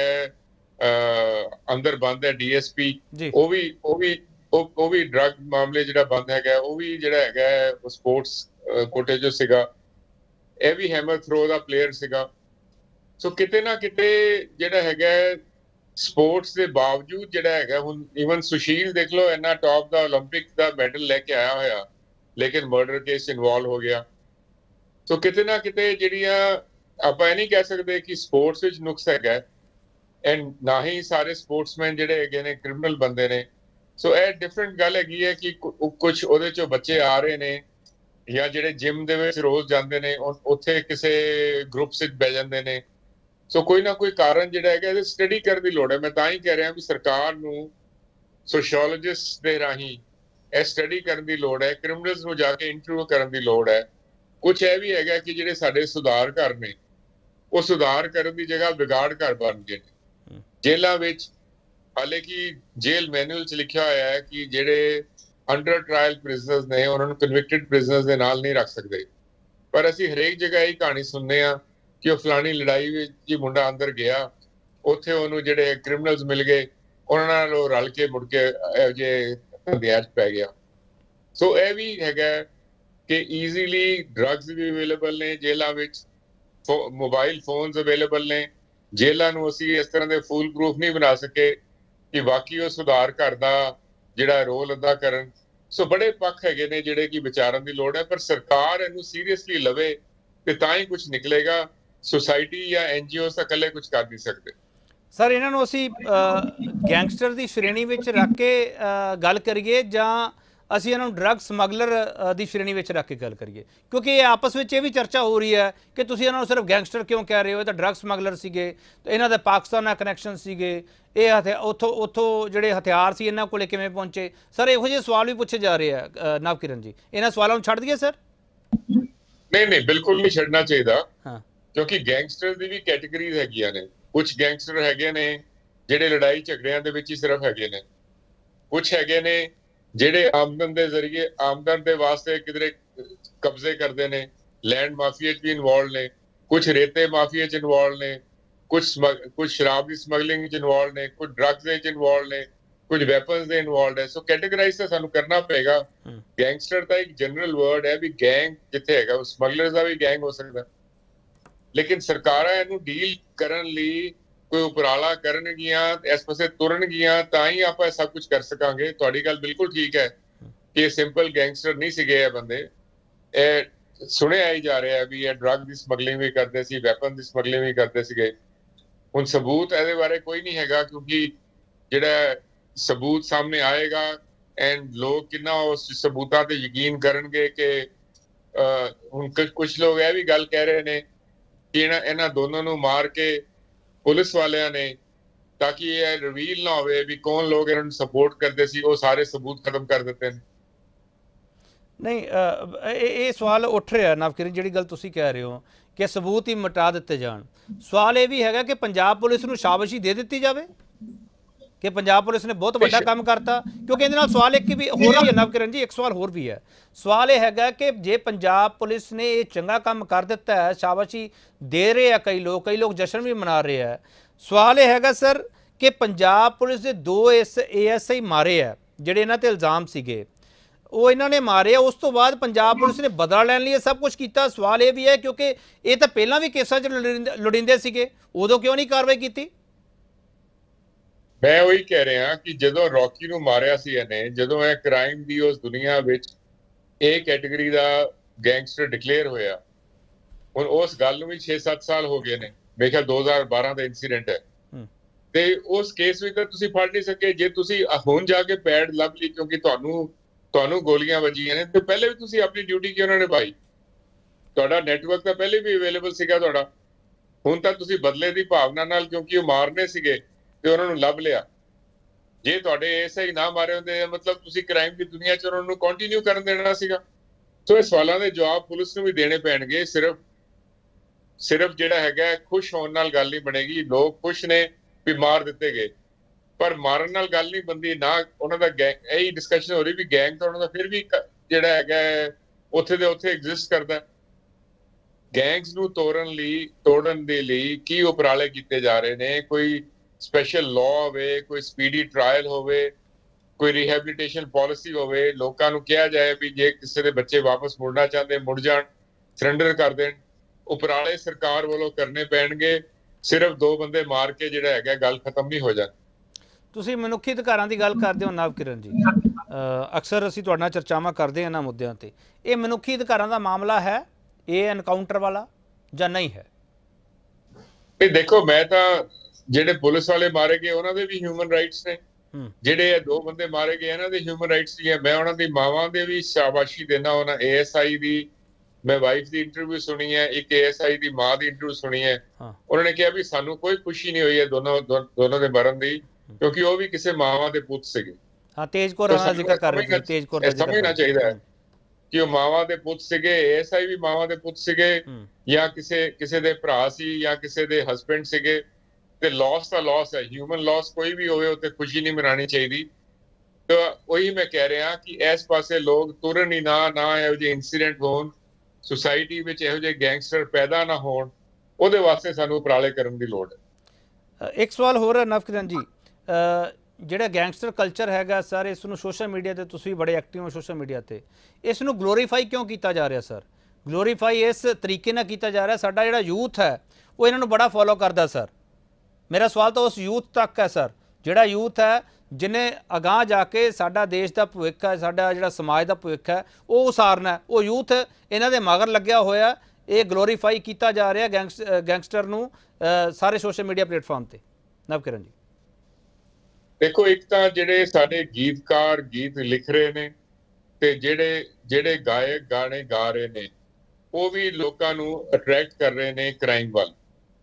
ਅੰਦਰ ਬੰਦ ਹੈ ਡੀਐਸਪੀ, ਉਹ ਵੀ ਉਹ ਵੀ ਉਹ ਵੀ ਡਰੱਗ ਮਾਮਲੇ ਜਿਹੜਾ ਬੰਦ ਹੈਗਾ, ਉਹ ਵੀ ਜਿਹੜਾ ਹੈਗਾ ਸਪੋਰਟਸ ਕੋਟੇ 'ਚ ਸੀਗਾ। ਇਹ ਵੀ ਹੈਮਰ ਥਰੋ ਦਾ ਪਲੇਅਰ ਸੀਗਾ। ਸੋ ਕਿਤੇ ਨਾ ਕਿਤੇ ਜਿਹੜਾ ਹੈਗਾ ਸਪੋਰਟਸ ਦੇ ਬਾਵਜੂਦ ਜਿਹੜਾ ਹੈਗਾ, ਹੁਣ ਈਵਨ ਸੁਸ਼ੀਲ ਦੇਖ ਲਓ, ਇੰਨਾ ਟੌਪ ਦਾ ਓਲੰਪਿਕ ਦਾ ਮੈਡਲ ਲੈ ਕੇ ਆਇਆ ਹੋਇਆ, ਲੇਕਿਨ ਮਰਡਰ ਕੇਸ ਇਨਵੋਲਵ ਹੋ ਗਿਆ। ਸੋ ਕਿਤੇ ਨਾ ਕਿਤੇ ਜਿਹੜੀਆਂ ਆਪਾਂ ਇਹ ਨਹੀਂ ਕਹਿ ਸਕਦੇ ਕਿ ਸਪੋਰਟਸ ਵਿੱਚ ਨੁਕਸ ਹੈਗਾ, ਐਂਡ ਨਾ ਹੀ ਸਾਰੇ ਸਪੋਰਟਸਮੈਨ ਜਿਹੜੇ ਹੈਗੇ ਨੇ ਕ੍ਰਿਮੀਨਲ ਬੰਦੇ ਨੇ। ਸੋ ਇਹ ਡਿਫਰੈਂਟ ਗੱਲ ਹੈਗੀ ਹੈ ਕਿ ਕੁਝ ਉਹਦੇ ਚੋਂ ਬੱਚੇ ਆ ਰਹੇ ਨੇ, ਜਾਂ ਜਿਹੜੇ ਜਿਮ ਦੇ ਵਿੱਚ ਰੋਜ਼ ਜਾਂਦੇ ਨੇ ਉੱਥੇ ਕਿਸੇ ਗਰੁੱਪ ਵਿੱਚ ਬਹਿ ਜਾਂਦੇ ਨੇ। ਸੋ ਕੋਈ ਨਾ ਕੋਈ ਕਾਰਨ ਜਿਹੜਾ ਹੈਗਾ ਇਹਦੇ ਸਟੱਡੀ ਕਰਨ ਦੀ ਲੋੜ ਹੈ। ਮੈਂ ਤਾਂ ਹੀ ਕਹਿ ਰਿਹਾ ਵੀ ਸਰਕਾਰ ਨੂੰ ਸੋਸ਼ੀਓਲੋਜਿਸਟ ਦੇ ਰਾਹੀਂ ਇਹ ਸਟੱਡੀ ਕਰਨ ਦੀ ਲੋੜ ਹੈ, ਕ੍ਰਿਮੀਨਲਸ ਨੂੰ ਜਾ ਕੇ ਇੰਟਰਵਿਊ ਕਰਨ ਦੀ ਲੋੜ ਹੈ। ਕੁਛ ਇਹ ਵੀ ਹੈਗਾ ਕਿ ਜਿਹੜੇ ਸਾਡੇ ਸੁਧਾਰ ਘਰ ਨੇ, ਉਹ ਸੁਧਾਰ ਕਰਨ ਦੀ ਜਗ੍ਹਾ ਵਿਗਾੜ ਘਰ ਬਣ ਗਏ ਨੇ। ਜੇਲ੍ਹਾਂ ਵਿੱਚ ਹਾਲੇ ਕਿ ਜੇਲ੍ਹ ਮੈਨੂਅਲ 'ਚ ਲਿਖਿਆ ਹੋਇਆ ਹੈ ਕਿ ਜਿਹੜੇ ਅੰਡਰ ਟ੍ਰਾਇਲ ਪ੍ਰਿਜ਼ਨਰਸ ਨੇ ਉਹਨਾਂ ਨੂੰ ਕਨਵਿਕਟਡ ਪ੍ਰਿਜ਼ਨਰਸ ਦੇ ਨਾਲ ਨਹੀਂ ਰੱਖ ਸਕਦੇ, ਪਰ ਅਸੀਂ ਹਰੇਕ ਜਗ੍ਹਾ ਇਹ ਕਹਾਣੀ ਸੁਣਦੇ ਹਾਂ ਕਿ ਉਹ ਫਲਾਣੀ ਲੜਾਈ ਵਿੱਚ ਜੀ ਮੁੰਡਾ ਅੰਦਰ ਗਿਆ, ਉੱਥੇ ਉਹਨੂੰ ਜਿਹੜੇ ਕ੍ਰਿਮੀਨਲਸ ਮਿਲ ਗਏ, ਉਹਨਾਂ ਨਾਲ ਉਹ ਰਲ ਕੇ ਮੁੜ ਕੇ ਇਹੋ ਜਿਹੇ ਧੰਦਿਆਂ 'ਚ ਪੈ ਗਿਆ। ਸੋ ਇਹ ਵੀ ਹੈਗਾ ਕਿ ਈਜ਼ੀਲੀ ਡਰੱਗਸ ਵੀ ਅਵੇਲੇਬਲ ਨੇ ਜੇਲ੍ਹਾਂ ਵਿੱਚ, ਮੋਬਾਈਲ ਫੋਨਸ ਅਵੇਲੇਬਲ ਨੇ। ਜੇਲ੍ਹਾਂ ਨੂੰ ਅਸੀਂ ਇਸ ਤਰ੍ਹਾਂ ਦੇ ਫੂਲ ਪ੍ਰੂਫ ਨਹੀਂ ਬਣਾ ਸਕੇ ਕਿ ਬਾਕੀ ਉਹ ਸੁਧਾਰ ਘਰ ਦਾ ਜਿਹੜਾ ਰੋਲ ਅਦਾ ਕਰਨ। ਸੋ ਬੜੇ ਪੱਖ ਹੈਗੇ ਨੇ ਜਿਹੜੇ ਕਿ ਵਿਚਾਰਨ ਦੀ ਲੋੜ ਹੈ, ਪਰ ਸਰਕਾਰ ਇਹਨੂੰ ਸੀਰੀਅਸਲੀ ਲਵੇ ਤੇ ਤਾਂ ਹੀ ਕੁਝ ਨਿਕਲੇਗਾ। ਸੁਸਾਇਟੀ ਜਾਂ ਐਨਜੀਓ ਤਾਂ ਇਕੱਲੇ ਕੁਝ ਕਰ ਨਹੀਂ ਸਕਦੇ। ਸਰ, ਇਹਨਾਂ ਨੂੰ ਅਸੀਂ ਗੈਂਗਸਟਰ ਦੀ ਸ਼੍ਰੇਣੀ ਵਿੱਚ ਰੱਖ ਕੇ ਗੱਲ ਕਰੀਏ ਜਾਂ ਅਸੀਂ ਇਹਨਾਂ ਨੂੰ ਡਰੱਗ ਸਮਗਲਰ ਦੀ ਸ਼੍ਰੇਣੀ ਵਿੱਚ ਰੱਖ ਕੇ ਗੱਲ ਕਰੀਏ? ਕਿਉਂਕਿ ਇਹ ਆਪਸ ਵਿੱਚ ਇਹ ਵੀ ਚਰਚਾ ਹੋ ਰਹੀ ਹੈ ਕਿ ਤੁਸੀਂ ਇਹਨਾਂ ਨੂੰ ਸਿਰਫ ਗੈਂਗਸਟਰ ਕਿਉਂ ਕਹਿ ਰਹੇ ਹੋ, ਇਹ ਤਾਂ ਡਰੱਗ ਸਮਗਲਰ ਸੀਗੇ, ਇਹਨਾਂ ਦੇ ਪਾਕਿਸਤਾਨ ਨਾਲ ਕਨੈਕਸ਼ਨ ਸੀਗੇ, ਇਹ ਹਥਿਆਰ ਉੱਥੋਂ ਉੱਥੋਂ ਜਿਹੜੇ ਹਥਿਆਰ ਸੀ ਇਹਨਾਂ ਕੋਲੇ ਕਿਵੇਂ ਪਹੁੰਚੇ? ਸਰ, ਇਹੋ ਜਿਹੇ ਸਵਾਲ ਵੀ ਪੁੱਛੇ ਜਾ ਰਹੇ ਆ ਨਵਕਿਰਨ ਜੀ, ਇਹਨਾਂ ਸਵਾਲਾਂ ਨੂੰ ਛੱਡ ਦਈਏ ਸਰ? ਨਹੀਂ ਨਹੀਂ, ਬਿਲਕੁਲ ਨਹੀਂ ਛੱਡਣਾ ਚਾਹੀਦਾ। ਹਾਂ, ਕਿਉਂਕਿ ਗੈਂਗਸਟਰ ਦੀ ਵੀ ਕੈਟੇਗਰੀਜ਼ ਹੈਗੀਆਂ ਨੇ। ਕੁਝ ਗੈਂਗਸਟਰ ਹੈਗੇ ਨੇ ਜਿਹੜੇ ਲੜਾਈ ਝਗੜਿਆਂ ਦੇ ਵਿੱਚ ਹੀ ਸਿਰਫ ਹੈਗੇ ਨੇ, ਕੁਝ ਹੈਗੇ ਨੇ ਜਿਹੜੇ ਆਮਦਨ ਦੇ ਜ਼ਰੀਏ ਆਮਦਨ ਦੇ ਵਾਸਤੇ ਕਿਧਰੇ ਕਬਜ਼ੇ ਕਰਦੇ ਨੇ, ਲੈਂਡ ਮਾਫੀਆ 'ਚ ਵੀ ਇਨਵੋਲਵ ਨੇ, ਕੁਝ ਰੇਤੇ ਮਾਫੀਆ 'ਚ ਇਨਵੋਲਵ ਨੇ, ਕੁਝ ਕੁਝ ਸ਼ਰਾਬ ਦੀ ਸਮਗਲਿੰਗ 'ਚ ਇਨਵੋਲਵ ਨੇ, ਕੁਝ ਡਰੱਗਸ ਦੇ 'ਚ ਇਨਵੋਲਵ ਨੇ, ਕੁਝ ਵੈਪਨਸ ਦੇ ਇਨਵੋਲਵ ਹੈ। ਸੋ ਕੈਟੇਗਰਾਈਜ਼ ਤਾਂ ਸਾਨੂੰ ਕਰਨਾ ਪਏਗਾ। ਗੈਂਗਸਟਰ ਤਾਂ ਇੱਕ ਜਨਰਲ ਵਰਡ ਹੈ ਵੀ ਗੈਂਗ ਜਿੱਥੇ ਹੈਗਾ ਉਹ ਸਮਗਲਰਸ ਦਾ ਵੀ ਗੈਂਗ ਹੋ ਸਕਦਾ, ਲੇਕਿਨ ਸਰਕਾਰਾਂ ਇਹਨੂੰ ਡੀਲ ਕਰਨ ਲਈ ਕੋਈ ਉਪਰਾਲਾ ਕਰਨਗੀਆਂ, ਇਸ ਪਾਸੇ ਤੁਰਨਗੀਆਂ, ਤਾਂ ਹੀ ਆਪਾਂ ਸਭ ਕੁਝ ਕਰ ਸਕਾਂਗੇ। ਤੁਹਾਡੀ ਗੱਲ ਬਿਲਕੁਲ ਠੀਕ ਹੈ ਕਿ ਸਿੰਪਲ ਗੈਂਗਸਟਰ ਨਹੀਂ ਸੀਗੇ ਇਹ ਬੰਦੇ। ਇਹ ਸੁਣਿਆ ਹੀ ਜਾ ਰਿਹਾ ਵੀ ਇਹ ਡਰੱਗ ਦੀ ਸਮਗਲਿੰਗ ਵੀ ਕਰਦੇ ਸੀ, ਵੈਪਨ ਦੀ ਸਮਗਲਿੰਗ ਵੀ ਕਰਦੇ ਸੀਗੇ। ਹੁਣ ਸਬੂਤ ਇਹਦੇ ਬਾਰੇ ਕੋਈ ਨਹੀਂ ਹੈਗਾ, ਕਿਉਂਕਿ ਜਿਹੜਾ ਸਬੂਤ ਸਾਹਮਣੇ ਆਏਗਾ ਐਂਡ ਲੋਕ ਕਿੰਨਾ ਉਸ ਸਬੂਤਾਂ ਤੇ ਯਕੀਨ ਕਰਨਗੇ ਕਿ ਹੁਣ ਕੁਝ ਲੋਕ ਇਹ ਵੀ ਗੱਲ ਕਹਿ ਰਹੇ ਨੇ ਕਿ ਇਹਨਾਂ ਇਹਨਾਂ ਦੋਨੋਂ ਨੂੰ ਮਾਰ ਕੇ ਪੁਲਿਸ ਵਾਲਿਆਂ ਨੇ, ਤਾਂ ਕਿ ਇਹ ਰਿਵੀਲ ਨਾ ਹੋਵੇ ਵੀ ਕੌਣ ਲੋਕ ਇਹਨਾਂ ਨੂੰ ਸਪੋਰਟ ਕਰਦੇ ਸੀ, ਉਹ ਸਾਰੇ ਸਬੂਤ ਖਤਮ ਕਰ ਦਿੱਤੇ ਨੇ। ਨਹੀਂ, ਇਹ ਸਵਾਲ ਉੱਠ ਰਿਹਾ ਨਵਕਿਰਨ, ਜਿਹੜੀ ਗੱਲ ਤੁਸੀਂ ਕਹਿ ਰਹੇ ਹੋ ਕਿ ਸਬੂਤ ਹੀ ਮਿਟਾ ਦਿੱਤੇ ਜਾਣ। ਸਵਾਲ ਇਹ ਵੀ ਹੈਗਾ ਕਿ ਪੰਜਾਬ ਪੁਲਿਸ ਨੂੰ ਸ਼ਾਬਾਸ਼ੀ ਦੇ ਦਿੱਤੀ ਜਾਵੇ ਕਿ ਪੰਜਾਬ ਪੁਲਿਸ ਨੇ ਬਹੁਤ ਵੱਡਾ ਕੰਮ ਕਰਤਾ, ਕਿਉਂਕਿ ਇਹਦੇ ਨਾਲ ਸਵਾਲ ਇੱਕ ਵੀ ਹੋਰ ਵੀ ਹੈ ਨਵਕਿਰਨ ਜੀ, ਇੱਕ ਸਵਾਲ ਹੋਰ ਵੀ ਹੈ। ਸਵਾਲ ਇਹ ਹੈਗਾ ਕਿ ਜੇ ਪੰਜਾਬ ਪੁਲਿਸ ਨੇ ਇਹ ਚੰਗਾ ਕੰਮ ਕਰ ਦਿੱਤਾ ਹੈ, ਸ਼ਾਬਾਸ਼ੀ ਦੇ ਰਹੇ ਆ ਕਈ ਲੋਕ, ਕਈ ਲੋਕ ਜਸ਼ਨ ਵੀ ਮਨਾ ਰਹੇ ਆ। ਸਵਾਲ ਇਹ ਹੈਗਾ ਸਰ ਕਿ ਪੰਜਾਬ ਪੁਲਿਸ ਦੇ ਦੋ ਐਸ ਏ ਐਸ ਆਈ ਮਾਰੇ ਆ ਜਿਹੜੇ ਇਹਨਾਂ ਤੇ ਇਲਜ਼ਾਮ ਸੀਗੇ, ਉਹ ਇਹਨਾਂ ਨੇ ਮਾਰੇ ਆ। ਉਸ ਤੋਂ ਬਾਅਦ ਪੰਜਾਬ ਪੁਲਿਸ ਨੇ ਬਦਲਾ ਲੈਣ ਲਈ ਸਭ ਕੁਝ ਕੀਤਾ। ਸਵਾਲ ਇਹ ਵੀ ਹੈ ਕਿਉਂਕਿ ਇਹ ਤਾਂ ਪਹਿਲਾਂ ਵੀ ਕੇਸਾਂ 'ਚ ਲੋੜੀਂਦੇ ਸੀਗੇ, ਉਦੋਂ ਕਿਉਂ ਨਹੀਂ ਕਾਰਵਾਈ ਕੀਤੀ? ਮੈਂ ਉਹੀ ਕਹਿ ਰਿਹਾ ਕਿ ਜਦੋਂ ਰੌਕੀ ਨੂੰ ਮਾਰਿਆ ਸੀ ਇਹਨੇ, ਜਦੋਂ ਇਹ ਕ੍ਰਾਈਮ ਦੀ ਉਸ ਦੁਨੀਆ ਵਿੱਚ ਇਹ ਕੈਟੇਗਰੀ ਦਾ ਗੈਂਗਸਟਰ ਡਿਕਲੇਅਰ ਹੋਇਆ, ਹੁਣ ਉਸ ਗੱਲ ਨੂੰ ਵੀ ਛੇ ਸੱਤ ਸਾਲ ਹੋ ਗਏ ਨੇ। ਮੇਰੇ ਖਿਆਲ ਦੋ ਹਜ਼ਾਰ ਬਾਰਾਂ ਦਾ ਇਨਸੀਡੈਂਟ ਹੈ, ਤੇ ਉਸ ਕੇਸ ਵਿੱਚ ਤਾਂ ਤੁਸੀਂ ਫੜ ਨਹੀਂ ਸਕੇ। ਜੇ ਤੁਸੀਂ ਹੁਣ ਜਾ ਕੇ ਪੈਡ ਲੱਭ ਲਈ ਕਿਉਂਕਿ ਤੁਹਾਨੂੰ ਤੁਹਾਨੂੰ ਗੋਲੀਆਂ ਵੱਜੀਆਂ ਨੇ, ਤੇ ਪਹਿਲੇ ਵੀ ਤੁਸੀਂ ਆਪਣੀ ਡਿਊਟੀ ਕਿਉਂ ਨਾ ਨਿਭਾਈ? ਤੁਹਾਡਾ ਨੈਟਵਰਕ ਤਾਂ ਪਹਿਲੇ ਵੀ ਅਵੇਲੇਬਲ ਸੀਗਾ ਤੁਹਾਡਾ। ਹੁਣ ਤਾਂ ਤੁਸੀਂ ਬਦਲੇ ਦੀ ਭਾਵਨਾ ਨਾਲ, ਕਿਉਂਕਿ ਉਹ ਮਾਰਨੇ ਸੀਗੇ ਤੇ ਉਹਨਾਂ ਨੂੰ ਲੱਭ ਲਿਆ। ਜੇ ਤੁਹਾਡੇ ਐਸਾ ਹੀ ਨਾ ਮਾਰੇ ਹੁੰਦੇ, ਮਤਲਬ ਤੁਸੀਂ ਕ੍ਰਾਈਮ ਦੀ ਦੁਨੀਆ 'ਚ ਉਹਨਾਂ ਨੂੰ ਕੰਟੀਨਿਊ ਕਰਨ ਦੇਣਾ ਸੀਗਾ। ਸੋ ਇਹ ਸਵਾਲਾਂ ਦੇ ਜਵਾਬ ਪੁਲਿਸ ਨੂੰ ਵੀ ਦੇਣੇ ਪੈਣਗੇ। ਸਿਰਫ ਸਿਰਫ ਜਿਹੜਾ ਹੈਗਾ ਖੁਸ਼ ਹੋਣ ਨਾਲ ਗੱਲ ਨਹੀਂ ਬਣੇਗੀ। ਲੋਕ ਖੁਸ਼ ਨੇ ਵੀ ਮਾਰ ਦਿੱਤੇ ਗਏ, ਪਰ ਮਾਰਨ ਨਾਲ ਗੱਲ ਨਹੀਂ ਬਣਦੀ ਨਾ। ਉਹਨਾਂ ਦਾ ਗੈਂਗ, ਇਹੀ ਡਿਸਕਸ਼ਨ ਹੋ ਰਹੀ ਵੀ ਗੈਂਗ ਤਾਂ ਉਹਨਾਂ ਦਾ ਫਿਰ ਵੀ ਜਿਹੜਾ ਹੈਗਾ ਉੱਥੇ ਦੇ ਉੱਥੇ ਐਗਜ਼ਿਸਟ ਕਰਦਾ। ਗੈਂਗਸ ਨੂੰ ਤੋੜਨ ਲਈ ਤੋੜਨ ਦੇ ਲਈ ਕੀ ਉਪਰਾਲੇ ਕੀਤੇ ਜਾ ਰਹੇ ਨੇ? ਕੋਈ ਸਪੈਸ਼ਲ ਲਾਅ ਹੋਵੇ, ਕੋਈ ਸਪੀਡੀ ਟ੍ਰਾਇਲ ਹੋਵੇ, ਕੋਈ ਰੀਹੈਬਿਲਿਟੇਸ਼ਨ ਪਾਲਿਸੀ ਹੋਵੇ। ਲੋਕਾਂ ਨੂੰ ਕਿਹਾ ਜਾਏ ਵੀ ਜੇ ਕਿਸੇ ਦੇ ਬੱਚੇ ਵਾਪਸ ਮੁੜਨਾ ਚਾਹੁੰਦੇ ਮੁੜ ਜਾਣ, ਸਰੈਂਡਰ ਕਰ ਦੇਣ। ਉਪਰਾਲੇ ਸਰਕਾਰ ਵੱਲੋਂ ਕਰਨੇ ਪੈਣਗੇ। ਸਿਰਫ ਦੋ ਬੰਦੇ ਮਾਰ ਕੇ ਜਿਹੜਾ ਹੈਗਾ ਗੱਲ ਖਤਮ ਨਹੀਂ ਹੋ ਜਾਣੀ। ਤੁਸੀਂ ਮਨੁੱਖੀ ਅਧਿਕਾਰਾਂ ਦੀ ਗੱਲ ਕਰਦੇ ਹੋ ਨਵਕਿਰਨ ਜੀ, ਅਕਸਰ ਅਸੀਂ ਤੁਹਾਡੇ ਨਾਲ ਚਰਚਾਵਾਂ ਕਰਦੇ ਹਾਂ ਇਹਨਾਂ ਮੁੱਦਿਆਂ ਤੇ। ਇਹ ਮਨੁੱਖੀ ਅਧਿਕਾਰਾਂ ਦਾ ਮਾਮਲਾ ਹੈ ਇਹ ਐਨਕਾਊਂਟਰ ਵਾਲਾ ਜਾਂ ਨਹੀਂ ਹੈ? ਇਹ ਦੇਖੋ, ਮੈਂ ਤਾਂ ਜਿਹੜੇ ਪੁਲਿਸ ਵਾਲੇ ਮਾਰੇ ਗਏ ਉਹਨਾਂ ਦੇ ਵੀ ਹਿਊਮਨ ਰਾਈਟਸ ਨੇ, ਜਿਹੜੇ ਇਹ ਦੋ ਬੰਦੇ ਮਾਰੇ ਗਏ ਇਹਨਾਂ ਦੇ ਹਿਊਮਨ ਰਾਈਟਸ ਵੀ ਹੈ। ਮੈਂ ਉਹਨਾਂ ਦੀ ਮਾਵਾਂ ਦੇ ਵੀ ਸ਼ਾਬਾਸ਼ੀ ਦਿੰਦਾ। ਉਹਨਾਂ ਏ ਐਸ ਆਈ ਦੀ ਮੈਂ ਵਾਈਫ ਦੀ ਇੰਟਰਵਿਊ ਸੁਣੀ ਹੈ, ਇੱਕ ਏ ਐਸ ਆਈ ਦੀ ਮਾਂ ਦੀ ਇੰਟਰਵਿਊ ਸੁਣੀ ਹੈ। ਉਹਨਾਂ ਨੇ ਕਿਹਾ ਵੀ ਸਾਨੂੰ ਕੋਈ ਖੁਸ਼ੀ ਨਹੀਂ ਹੋਈ ਹੈ ਦੋਨੋਂ ਦੋਨੋਂ ਦੇ ਮਰਨ ਦੀ, ਕਿਉਂਕਿ ਉਹ ਵੀ ਕਿਸੇ ਮਾਵਾਂ ਦੇ ਪੁੱਤ ਸੀਗੇ। ਹਾਂ, ਤੇਜ ਕੌਰ ਦਾ ਜ਼ਿਕਰ ਕਰ ਰਹੇ ਸੀ। ਤੇਜ ਕੌਰ ਦਾ ਸਮਝਣਾ ਚਾਹੀਦਾ ਹੈ ਕਿ ਉਹ ਮਾਵਾਂ ਦੇ ਪੁੱਤ ਸੀਗੇ। ਏ ਐਸ ਆਈ ਵੀ ਮਾਵਾਂ ਦੇ ਪੁੱਤ ਸੀਗੇ, ਜਾਂ ਕਿਸੇ ਕਿਸੇ ਦੇ ਭਰਾ ਸੀ ਜਾਂ ਕਿਸੇ ਦੇ ਹਸਬੈਂਡ ਸੀਗੇ। ਤੇ ਲਾਸ ਤਾਂ ਲਾਸ ਹੈ, ਹਿਊਮਨ ਲਾਸ ਕੋਈ ਵੀ ਹੋਵੇ ਉੱਤੇ ਖੁਸ਼ੀ ਨਹੀਂ ਮਨਾਉਣੀ ਚਾਹੀਦੀ। ਤਾਂ ਉਹੀ ਮੈਂ ਕਹਿ ਰਿਹਾ ਕਿ ਇਸ ਪਾਸੇ ਲੋਕ ਤੁਰਨ ਹੀ ਨਾ ਨਾ ਇਹੋ ਜਿਹੇ ਇੰਸੀਡੈਂਟ ਹੋਣ, ਸੁਸਾਇਟੀ ਵਿੱਚ ਇਹੋ ਜਿਹੇ ਗੈਂਗਸਟਰ ਪੈਦਾ ਨਾ ਹੋਣ, ਉਹਦੇ ਵਾਸਤੇ ਸਾਨੂੰ ਉਪਰਾਲੇ ਕਰਨ ਦੀ ਲੋੜ ਹੈ। ਇੱਕ ਸਵਾਲ ਹੋਰ ਹੈ ਨਵਕਿਰਨ ਜੀ, ਜਿਹੜਾ ਗੈਂਗਸਟਰ ਕਲਚਰ ਹੈਗਾ ਸਰ, ਇਸ ਨੂੰ ਸੋਸ਼ਲ ਮੀਡੀਆ ਤੇ ਤੁਸੀਂ ਬੜੇ ਐਕਟਿਵ ਹੋ ਸੋਸ਼ਲ ਮੀਡੀਆ ਤੇ, ਇਸ ਨੂੰ ਗਲੋਰੀਫਾਈ ਕਿਉਂ ਕੀਤਾ ਜਾ ਰਿਹਾ ਸਰ? ਗਲੋਰੀਫਾਈ ਇਸ ਤਰੀਕੇ ਨਾਲ ਕੀਤਾ ਜਾ ਰਿਹਾ, ਸਾਡਾ ਜਿਹੜਾ ਯੂਥ ਹੈ ਉਹ ਇਹਨਾਂ ਨੂੰ ਬੜਾ ਫੋਲੋ ਕਰਦਾ ਸਰ। ਮੇਰਾ ਸਵਾਲ ਤਾਂ ਉਸ ਯੂਥ ਤੱਕ ਹੈ ਸਰ, ਜਿਹੜਾ ਯੂਥ ਹੈ ਜਿਹਨੇ ਅਗਾਂਹ ਜਾ ਕੇ ਸਾਡਾ ਦੇਸ਼ ਦਾ ਭਵਿੱਖ ਹੈ, ਸਾਡਾ ਜਿਹੜਾ ਸਮਾਜ ਦਾ ਭਵਿੱਖ ਹੈ ਉਹ ਉਸਾਰਨਾ, ਉਹ ਯੂਥ ਇਹਨਾਂ ਦੇ ਮਗਰ ਲੱਗਿਆ ਹੋਇਆ। ਇਹ ਗਲੋਰੀਫਾਈ ਕੀਤਾ ਜਾ ਰਿਹਾ ਗੈਂਗਸਟਰ ਗੈਂਗਸਟਰ ਨੂੰ ਸਾਰੇ ਸੋਸ਼ਲ ਮੀਡੀਆ ਪਲੇਟਫਾਰਮ ਤੇ। ਨਵਕਿਰਨ ਜੀ ਦੇਖੋ, ਇੱਕ ਤਾਂ ਜਿਹੜੇ ਸਾਡੇ ਗੀਤਕਾਰ ਗੀਤ ਲਿਖ ਰਹੇ ਨੇ ਤੇ ਜਿਹੜੇ ਜਿਹੜੇ ਗਾਇਕ ਗਾਣੇ ਗਾ ਰਹੇ ਨੇ, ਉਹ ਵੀ ਲੋਕਾਂ ਨੂੰ ਅਟਰੈਕਟ ਕਰ ਰਹੇ ਨੇ ਕ੍ਰਾਈਮ ਵੱਲ।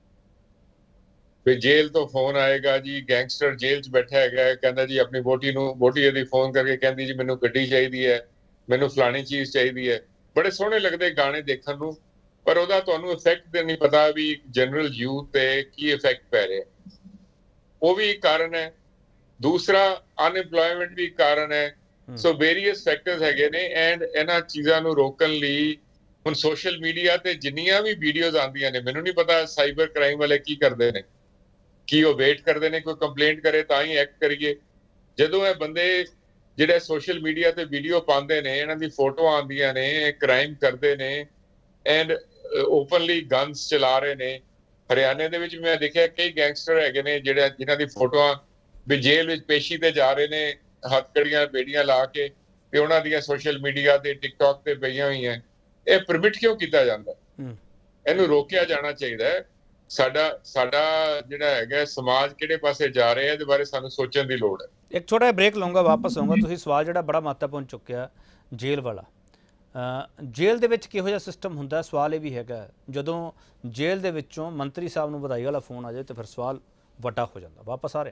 ਵੀ ਜੇਲ੍ਹ ਤੋਂ ਫੋਨ ਆਏਗਾ ਜੀ, ਗੈਂਗਸਟਰ ਜੇਲ੍ਹ 'ਚ ਬੈਠਾ ਹੈਗਾ, ਕਹਿੰਦਾ ਜੀ ਆਪਣੀ ਵੋਟੀ ਨੂੰ, ਵੋਟੀ ਇਹਦੀ ਫੋਨ ਕਰਕੇ ਕਹਿੰਦੀ ਜੀ ਮੈਨੂੰ ਗੱਡੀ ਚਾਹੀਦੀ ਹੈ, ਮੈਨੂੰ ਫਲਾਣੀ ਚੀਜ਼ ਚਾਹੀਦੀ ਹੈ। ਬੜੇ ਸੋਹਣੇ ਲੱਗਦੇ ਗਾਣੇ ਦੇਖਣ ਨੂੰ, ਪਰ ਉਹਦਾ ਤੁਹਾਨੂੰ ਇਫੈਕਟ ਤੇ ਨਹੀਂ ਪਤਾ ਵੀ ਜਨਰਲ ਯੂਥ ਤੇ ਕੀ ਇਫੈਕਟ ਪੈ ਰਿਹਾ। ਉਹ ਵੀ ਇੱਕ ਕਾਰਨ ਹੈ। ਦੂਸਰਾ, ਅਨਐਮਪਲੋਇਮੈਂਟ ਵੀ ਇੱਕ ਕਾਰਨ ਹੈ। ਸੋ ਵੇਰੀਅਸ ਫੈਕਟਰਸ ਹੈਗੇ ਨੇ, ਐਂਡ ਇਹਨਾਂ ਚੀਜ਼ਾਂ ਨੂੰ ਰੋਕਣ ਲਈ ਹੁਣ ਸੋਸ਼ਲ ਮੀਡੀਆ ਤੇ ਜਿੰਨੀਆਂ ਵੀ ਵੀਡੀਓਜ਼ ਆਉਂਦੀਆਂ ਨੇ, ਮੈਨੂੰ ਨਹੀਂ ਪਤਾ ਸਾਈਬਰ ਕ੍ਰਾਈਮ ਵਾਲੇ ਕੀ ਕਰਦੇ ਨੇ, ਕੀ ਉਹ ਵੇਟ ਕਰਦੇ ਨੇ ਕੋਈ ਕੰਪਲੇਂਟ ਕਰੇ ਤਾਂ ਹੀ ਐਕਟ ਕਰੀਏ। ਜਦੋਂ ਇਹ ਬੰਦੇ ਜਿਹੜੇ ਸੋਸ਼ਲ ਮੀਡੀਆ ਤੇ ਵੀਡੀਓ ਪਾਉਂਦੇ ਨੇ, ਇਹਨਾਂ ਦੀ ਫੋਟੋਆਂ ਆਉਂਦੀਆਂ ਨੇ, ਇਹ ਕ੍ਰਾਈਮ ਕਰਦੇ ਨੇ ਐਂਡ ਓਪਨਲੀ ਗਨਸ ਚਲਾ ਰਹੇ ਨੇ। ਹਰਿਆਣੇ ਦੇ ਵਿੱਚ ਮੈਂ ਦੇਖਿਆ ਕਈ ਗੈਂਗਸਟਰ ਹੈਗੇ ਨੇ ਜਿਹੜੇ ਜਿਨ੍ਹਾਂ ਦੀ ਫੋਟੋਆਂ ਵੀ ਜੇਲ੍ਹ ਵਿੱਚ ਪੇਸ਼ੀ ਤੇ ਜਾ ਰਹੇ ਨੇ, ਹੱਥਕੜੀਆਂ ਬੇੜੀਆਂ ਲਾ ਕੇ, ਤੇ ਉਹਨਾਂ ਦੀਆਂ ਸੋਸ਼ਲ ਮੀਡੀਆ ਤੇ ਟਿਕਟੌਕ ਤੇ ਪਈਆਂ ਹੋਈਆਂ, ਇਹ ਪਰਮਿਟ ਕਿਉਂ ਕੀਤਾ ਜਾਂਦਾ? ਇਹਨੂੰ ਰੋਕਿਆ ਜਾਣਾ ਚਾਹੀਦਾ ਹੈ। ਸਾਡਾ ਸਾਡਾ ਜਿਹੜਾ ਹੈਗਾ ਸਮਾਜ ਕਿਹੜੇ ਪਾਸੇ ਜਾ ਰਿਹਾ, ਇਹਦੇ ਬਾਰੇ ਸਾਨੂੰ ਸੋਚਣ ਦੀ ਲੋੜ ਹੈ। ਇੱਕ ਛੋਟਾ ਜਿਹਾ ਬ੍ਰੇਕ ਲਵਾਂਗਾ, ਵਾਪਸ ਆਊਂਗਾ। ਤੁਸੀਂ ਸਵਾਲ ਜਿਹੜਾ ਬੜਾ ਮਹੱਤਵਪੂਰਨ ਚੁੱਕਿਆ, ਜੇਲ੍ਹ ਵਾਲਾ। ਜੇਲ੍ਹ ਦੇ ਵਿੱਚ ਕਿਹੋ ਜਿਹਾ ਸਿਸਟਮ ਹੁੰਦਾ? ਸਵਾਲ ਇਹ ਵੀ ਹੈਗਾ, ਜਦੋਂ ਜੇਲ੍ਹ ਦੇ ਵਿੱਚੋਂ ਮੰਤਰੀ ਸਾਹਿਬ ਨੂੰ ਵਧਾਈ ਵਾਲਾ ਫੋਨ ਆ ਜਾਏ ਤਾਂ ਫਿਰ ਸਵਾਲ ਵੱਡਾ ਹੋ ਜਾਂਦਾ। ਵਾਪਸ ਆ ਰਿਹਾ।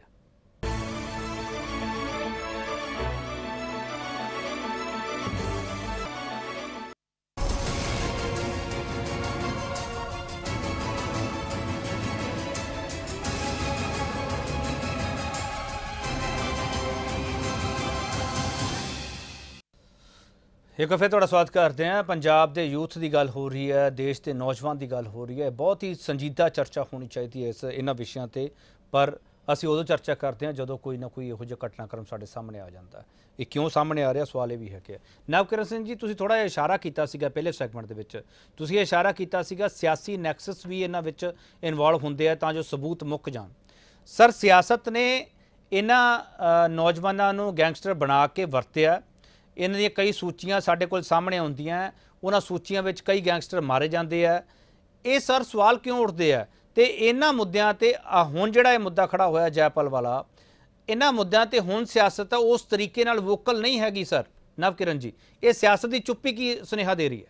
एक फिर थोड़ा स्वागत करते हैं। पंजाब के यूथ की गल हो रही है, देश के नौजवान की गल हो रही है। बहुत ही संजीदा चर्चा होनी चाहिए इस इन्होंने विषयों पर, पर असी उदों चर्चा करते हैं जदों कोई ना कोई इहो जिहा घटनाक्रम साडे सामने आ जाता है। ये क्यों सामने आ रहा, सवाल ये भी है कि नवकिरण सिंह जी, तुसीं थोड़ा जिहा इशारा किया सीगा पहले सैगमेंट दे विच, तुसीं इशारा किया सीगा सियासी नैक्सस भी इन्हां विच इनवॉल्व हुंदे आ तां जो सबूत मुक जाण। सर, सियासत ने इन्हां नौजवानों नूं गैंगस्टर बना के वरतिया। इन्हां दी कई सूचियां साडे कोल सामने आउंदियां, उन्हां सूचियां विच कई गैंगस्टर मारे जांदे आ। ये सर सवाल क्यों उठदे आ? ते इन्हां मुद्दिआं ते हुण जिहड़ा ये मुद्दा खड़ा होया जयपाल वाला, इन्हां मुद्दिआं ते हुण सियासत उस तरीके नाल वोकल नहीं हैगी। सर नवकिरण जी, ये सियासत की चुप्पी की सुनेहा दे रही है?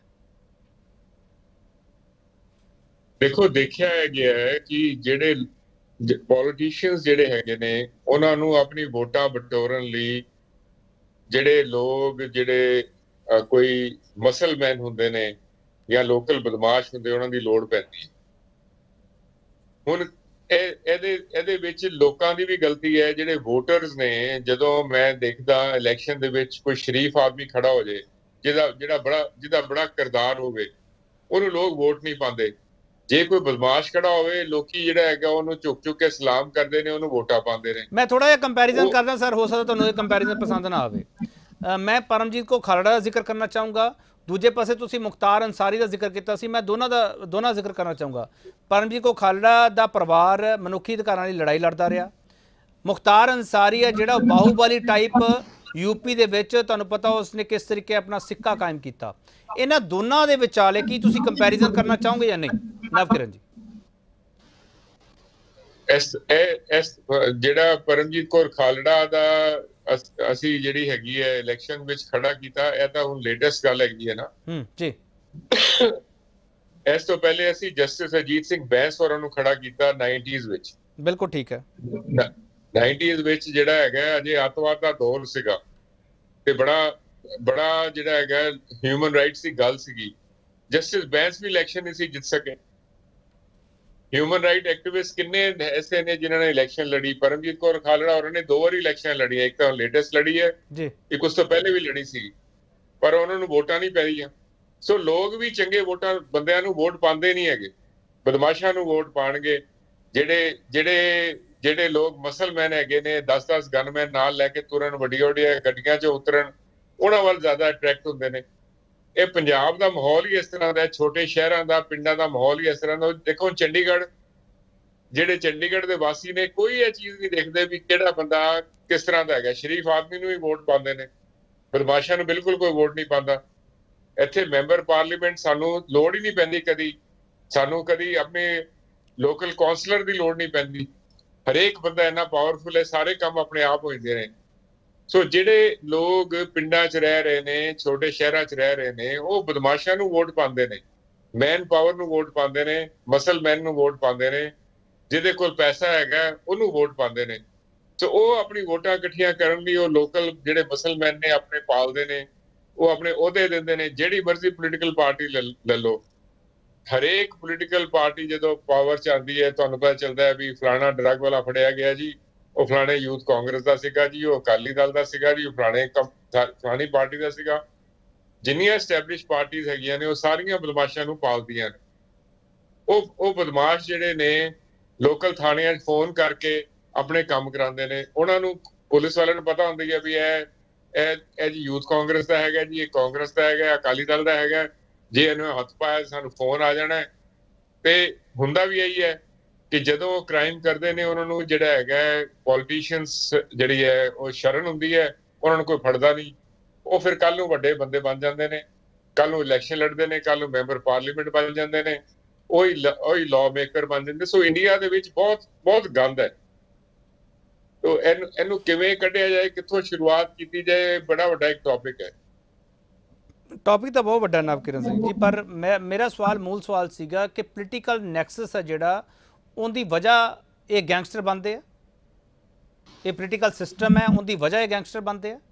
देखो, देखिया गया है कि जिहड़े पॉलिटिशियंस जिहड़े हैगे ने उन्हां नूं अपनी वोटां बटोरन लई ਜਿਹੜੇ ਲੋਕ ਜਿਹੜੇ ਕੋਈ ਮਸਲਮੈਨ ਹੁੰਦੇ ਨੇ ਜਾਂ ਲੋਕਲ ਬਦਮਾਸ਼ ਹੁੰਦੇ, ਉਹਨਾਂ ਦੀ ਲੋੜ ਪੈਂਦੀ ਹੈ। ਹੁਣ ਇਹ ਇਹਦੇ ਇਹਦੇ ਵਿੱਚ ਲੋਕਾਂ ਦੀ ਵੀ ਗਲਤੀ ਹੈ। ਜਿਹੜੇ ਵੋਟਰਸ ਨੇ, ਜਦੋਂ ਮੈਂ ਦੇਖਦਾ ਇਲੈਕਸ਼ਨ ਦੇ ਵਿੱਚ ਕੋਈ ਸ਼ਰੀਫ ਆਦਮੀ ਖੜਾ ਹੋ ਜਾਏ, ਜਿਹਦਾ ਜਿਹੜਾ ਬੜਾ ਜਿਹਦਾ ਬੜਾ ਕਿਰਦਾਰ ਹੋਵੇ, ਉਹਨੂੰ ਲੋਕ ਵੋਟ ਨਹੀਂ ਪਾਉਂਦੇ। ਜੇ ਕੋਈ ਬਦਮਾਸ਼ ਖੜਾ ਹੋਵੇ, ਲੋਕੀ ਜਿਹੜਾ ਹੈਗਾ ਉਹਨੂੰ ਝੁਕ ਝੁਕ ਕੇ ਸਲਾਮ ਕਰਦੇ ਨੇ, ਉਹਨੂੰ ਵੋਟਾਂ ਪਾਉਂਦੇ ਨੇ। मैं थोड़ा जिहा कंपैरिजन करदा सर, हो सकता तुहानूं ये कंपैरिजन पसंद ना आवे। मैं परमजीत को खालड़ा का जिक्र करना चाहूँगा, दूजे पासे तुसीं मुख्तार अंसारी का जिक्र किया सी, मैं दोनों का दोनों जिक्र करना चाहूँगा। परमजीत को खालड़ा का परिवार मनुखी अधिकारां लई लड़ाई लड़दा रहा। मुख्तार अंसारी है जिहड़ा बाहुबली टाइप यूपी दे विच, तुहानूं पता उसने किस तरीके अपना सिक्का कायम किया। इन्हां दोनों दे विचाले की तुसीं कंपैरिजन करना चाहोगे या नहीं नवकिरण जी? ਇਸ ਇਸ ਜਿਹੜਾ ਪਰਮਜੀਤ ਕੌਰ ਖਾਲੜਾ ਦਾ ਅਸੀਂ ਜਿਹੜੀ ਹੈਗੀ ਹੈ ਇਲੈਕਸ਼ਨ ਵਿੱਚ ਖੜਾ ਕੀਤਾ, ਇਹ ਤਾਂ ਹੁਣ ਲੇਟੈਸਟ ਗੱਲ ਹੈਗੀ ਹੈ ਨਾ। ਹੂੰ ਜੀ। ਇਸ ਤੋਂ ਪਹਿਲੇ ਅਸੀਂ ਜਸਟਿਸ ਅਜੀਤ ਸਿੰਘ ਬੈਂਸ ਹੋਰਾਂ ਨੂੰ ਖੜਾ ਕੀਤਾ ਨਾਈਨਟੀਜ਼ ਵਿੱਚ। ਬਿਲਕੁਲ ਠੀਕ ਹੈ। ਨਾਈਨਟੀਜ਼ ਵਿੱਚ ਜਿਹੜਾ ਹੈਗਾ ਅਜੇ ਅੱਤਵਾਦ ਦਾ ਦੌਰ ਸੀਗਾ ਤੇ ਬੜਾ ਬੜਾ ਜਿਹੜਾ ਹੈਗਾ ਹਿਊਮਨ ਰਾਈਟਸ ਦੀ ਗੱਲ ਸੀਗੀ। ਜਸਟਿਸ ਬੈਂਸ ਵੀ ਇਲੈਕਸ਼ਨ ਨਹੀਂ ਸੀ ਜਿੱਤ ਸਕੇ। ਹਿਊਮਨ ਰਾਈਟ ਐਕਟਿਵਿਸਟ ਕਿੰਨੇ ਐਸੇ ਨੇ ਜਿਨ੍ਹਾਂ ਨੇ ਇਲੈਕਸ਼ਨ ਲੜੀ? ਪਰਮਜੀਤ ਕੌਰ ਖਾਲੜਾ ਉਹਨਾਂ ਨੇ ਦੋ ਵਾਰੀ ਇਲੈਕਸ਼ਨ ਲੜੀਆਂ, ਇੱਕ ਤਾਂ ਲੇਟੈਸਟ ਲੜੀ ਹੈ ਜੀ, ਇੱਕ ਉਸ ਤੋਂ ਪਹਿਲੇ ਵੀ ਲੜੀ ਸੀ, ਪਰ ਉਹਨਾਂ ਨੂੰ ਵੋਟਾਂ ਨਹੀਂ ਪੈਣੀਆਂ। ਸੋ ਲੋਕ ਵੀ ਚੰਗੇ ਵੋਟਾਂ ਬੰਦਿਆਂ ਨੂੰ ਵੋਟ ਪਾਉਂਦੇ ਨਹੀਂ ਹੈਗੇ, ਬਦਮਾਸ਼ਾਂ ਨੂੰ ਵੋਟ ਪਾਣਗੇ। ਜਿਹੜੇ ਜਿਹੜੇ ਜਿਹੜੇ ਲੋਕ ਮਸਲਮੈਨ ਹੈਗੇ ਨੇ, ਦਸ ਦਸ ਗਨਮੈਨ ਨਾਲ ਲੈ ਕੇ ਤੁਰਨ, ਵੱਡੀਆਂ ਵੱਡੀਆਂ ਗੱਡੀਆਂ 'ਚ ਉਤਰਨ, ਉਹਨਾਂ ਵੱਲ ਜ਼ਿਆਦਾ ਅਟਰੈਕਟ ਹੁੰਦੇ ਨੇ। ਇਹ ਪੰਜਾਬ ਦਾ ਮਾਹੌਲ ਹੀ ਇਸ ਤਰ੍ਹਾਂ ਦਾ, ਛੋਟੇ ਸ਼ਹਿਰਾਂ ਦਾ, ਪਿੰਡਾਂ ਦਾ ਮਾਹੌਲ ਹੀ ਇਸ ਤਰ੍ਹਾਂ ਦਾ। ਦੇਖੋ ਚੰਡੀਗੜ੍ਹ, ਜਿਹੜੇ ਚੰਡੀਗੜ੍ਹ ਦੇ ਵਾਸੀ ਨੇ, ਕੋਈ ਇਹ ਚੀਜ਼ ਨਹੀਂ ਦੇਖਦੇ ਵੀ ਕਿਹੜਾ ਬੰਦਾ ਕਿਸ ਤਰ੍ਹਾਂ ਦਾ ਹੈਗਾ। ਸ਼ਰੀਫ ਆਦਮੀ ਨੂੰ ਵੀ ਵੋਟ ਪਾਉਂਦੇ ਨੇ, ਬਦਮਾਸ਼ਾਂ ਨੂੰ ਬਿਲਕੁਲ ਕੋਈ ਵੋਟ ਨਹੀਂ ਪਾਉਂਦਾ। ਇੱਥੇ ਮੈਂਬਰ ਪਾਰਲੀਮੈਂਟ ਸਾਨੂੰ ਲੋੜ ਹੀ ਨਹੀਂ ਪੈਂਦੀ ਕਦੀ, ਸਾਨੂੰ ਕਦੀ ਆਪਣੇ ਲੋਕਲ ਕੌਂਸਲਰ ਦੀ ਲੋੜ ਨਹੀਂ ਪੈਂਦੀ। ਹਰੇਕ ਬੰਦਾ ਇੰਨਾ ਪਾਵਰਫੁਲ ਹੈ, ਸਾਰੇ ਕੰਮ ਆਪਣੇ ਆਪ ਹੋ ਜਾਂਦੇ ਨੇ। ਸੋ ਜਿਹੜੇ ਲੋਕ ਪਿੰਡਾਂ 'ਚ ਰਹਿ ਰਹੇ ਨੇ, ਛੋਟੇ ਸ਼ਹਿਰਾਂ 'ਚ ਰਹਿ ਰਹੇ ਨੇ, ਉਹ ਬਦਮਾਸ਼ਾਂ ਨੂੰ ਵੋਟ ਪਾਉਂਦੇ ਨੇ, ਮੈਨ ਪਾਵਰ ਨੂੰ ਵੋਟ ਪਾਉਂਦੇ ਨੇ, ਮਸਲਮੈਨ ਨੂੰ ਵੋਟ ਪਾਉਂਦੇ ਨੇ, ਜਿਹਦੇ ਕੋਲ ਪੈਸਾ ਹੈਗਾ ਉਹਨੂੰ ਵੋਟ ਪਾਉਂਦੇ ਨੇ। ਸੋ ਉਹ ਆਪਣੀ ਵੋਟਾਂ ਇਕੱਠੀਆਂ ਕਰਨ ਲਈ ਉਹ ਲੋਕਲ ਜਿਹੜੇ ਮਸਲਮੈਨ ਨੇ ਆਪਣੇ ਪਾਲਦੇ ਨੇ, ਉਹ ਆਪਣੇ ਅਹੁਦੇ ਦਿੰਦੇ ਨੇ। ਜਿਹੜੀ ਮਰਜ਼ੀ ਪੋਲੀਟੀਕਲ ਪਾਰਟੀ ਲੈ ਲਓ, ਹਰੇਕ ਪੋਲੀਟੀਕਲ ਪਾਰਟੀ ਜਦੋਂ ਪਾਵਰ 'ਚ ਆਉਂਦੀ ਹੈ, ਤੁਹਾਨੂੰ ਪਤਾ ਚੱਲਦਾ ਹੈ ਵੀ ਫਲਾਣਾ ਡਰੱਗ ਵਾਲਾ ਫੜਿਆ ਗਿਆ ਜੀ, ਉਹ ਫਲਾਣੇ ਯੂਥ ਕਾਂਗਰਸ ਦਾ ਸੀਗਾ ਜੀ, ਉਹ ਅਕਾਲੀ ਦਲ ਦਾ ਸੀਗਾ ਜੀ, ਉਹ ਫਲਾਣੇ ਫਲਾਣੀ ਪਾਰਟੀ ਦਾ ਸੀਗਾ। ਜਿੰਨੀਆਂ ਐਸਟੈਬਲਿਸ਼ ਪਾਰਟੀਆਂ ਹੈਗੀਆਂ ਨੇ, ਉਹ ਸਾਰੀਆਂ ਬਦਮਾਸ਼ਾਂ ਨੂੰ ਪਾਲਦੀਆਂ ਨੇ। ਉਹ ਉਹ ਬਦਮਾਸ਼ ਜਿਹੜੇ ਨੇ ਲੋਕਲ ਥਾਣਿਆਂ 'ਚ ਫੋਨ ਕਰਕੇ ਆਪਣੇ ਕੰਮ ਕਰਾਉਂਦੇ ਨੇ। ਉਹਨਾਂ ਨੂੰ ਪੁਲਿਸ ਵਾਲਿਆਂ ਨੂੰ ਪਤਾ ਹੁੰਦੀ ਹੈ ਵੀ ਇਹ ਇਹ ਇਹ ਜੀ ਯੂਥ ਕਾਂਗਰਸ ਦਾ ਹੈਗਾ ਜੀ, ਇਹ ਕਾਂਗਰਸ ਦਾ ਹੈਗਾ, ਅਕਾਲੀ ਦਲ ਦਾ ਹੈਗਾ। ਜੇ ਇਹਨੂੰ ਹੱਥ ਪਾਇਆ ਸਾਨੂੰ ਫੋਨ ਆ ਜਾਣਾ। ਤੇ ਹੁੰਦਾ ਵੀ ਇਹੀ ਹੈ ਕਿ ਜਦੋਂ ਉਹ ਕ੍ਰਾਈਮ ਕਰਦੇ ਨੇ, ਉਹਨਾਂ ਨੂੰ ਜਿਹੜਾ ਹੈਗਾ ਪੋਲੀਟੀਸ਼ੀਅਨਸ ਜਿਹੜੀ ਹੈ ਉਹ ਸ਼ਰਨ ਹੁੰਦੀ ਹੈ, ਉਹਨਾਂ ਨੂੰ ਕੋਈ ਫੜਦਾ ਨਹੀਂ। ਉਹ ਫਿਰ ਕੱਲ ਨੂੰ ਵੱਡੇ ਬੰਦੇ ਬਣ ਜਾਂਦੇ ਨੇ, ਕੱਲ ਨੂੰ ਇਲੈਕਸ਼ਨ ਲੜਦੇ ਨੇ, ਕੱਲ ਨੂੰ ਮੈਂਬਰ ਪਾਰਲੀਮੈਂਟ ਬਣ ਜਾਂਦੇ ਨੇ, ਉਹੀ ਉਹੀ ਲਾਅ ਮੇਕਰ ਬਣ ਜਾਂਦੇ। ਸੋ ਇੰਡੀਆ ਦੇ ਵਿੱਚ ਬਹੁਤ ਬਹੁਤ ਗੰਦ ਹੈ। ਤੋ ਇਹਨੂੰ ਇਹਨੂੰ ਕਿਵੇਂ ਕੱਢਿਆ ਜਾਏ, ਕਿੱਥੋਂ ਸ਼ੁਰੂਆਤ ਕੀਤੀ ਜਾਏ, ਬੜਾ ਵੱਡਾ ਇੱਕ ਟੌਪਿਕ ਹੈ। ਟੌਪਿਕ ਤਾਂ ਬਹੁਤ ਵੱਡਾ ਨਵਕਿਰਨ ਸਿੰਘ ਜੀ, ਪਰ ਮੈਂ ਮੇਰਾ ਸਵਾਲ ਮੂਲ ਸਵਾਲ ਸੀਗਾ ਕਿ ਪੋਲੀਟੀਕਲ ਨੈਕਸਸ ਹੈ ਜਿਹੜਾ, ਉਹਦੀ ਵਜ੍ਹਾ ਇਹ ਗੈਂਗਸਟਰ ਬਣਦੇ ਆ, ਇਹ ਪੋਲੀਟੀਕਲ ਸਿਸਟਮ ਹੈ ਉਹਦੀ ਵਜ੍ਹਾ ਇਹ ਗੈਂਗਸਟਰ ਬਣਦੇ ਆ।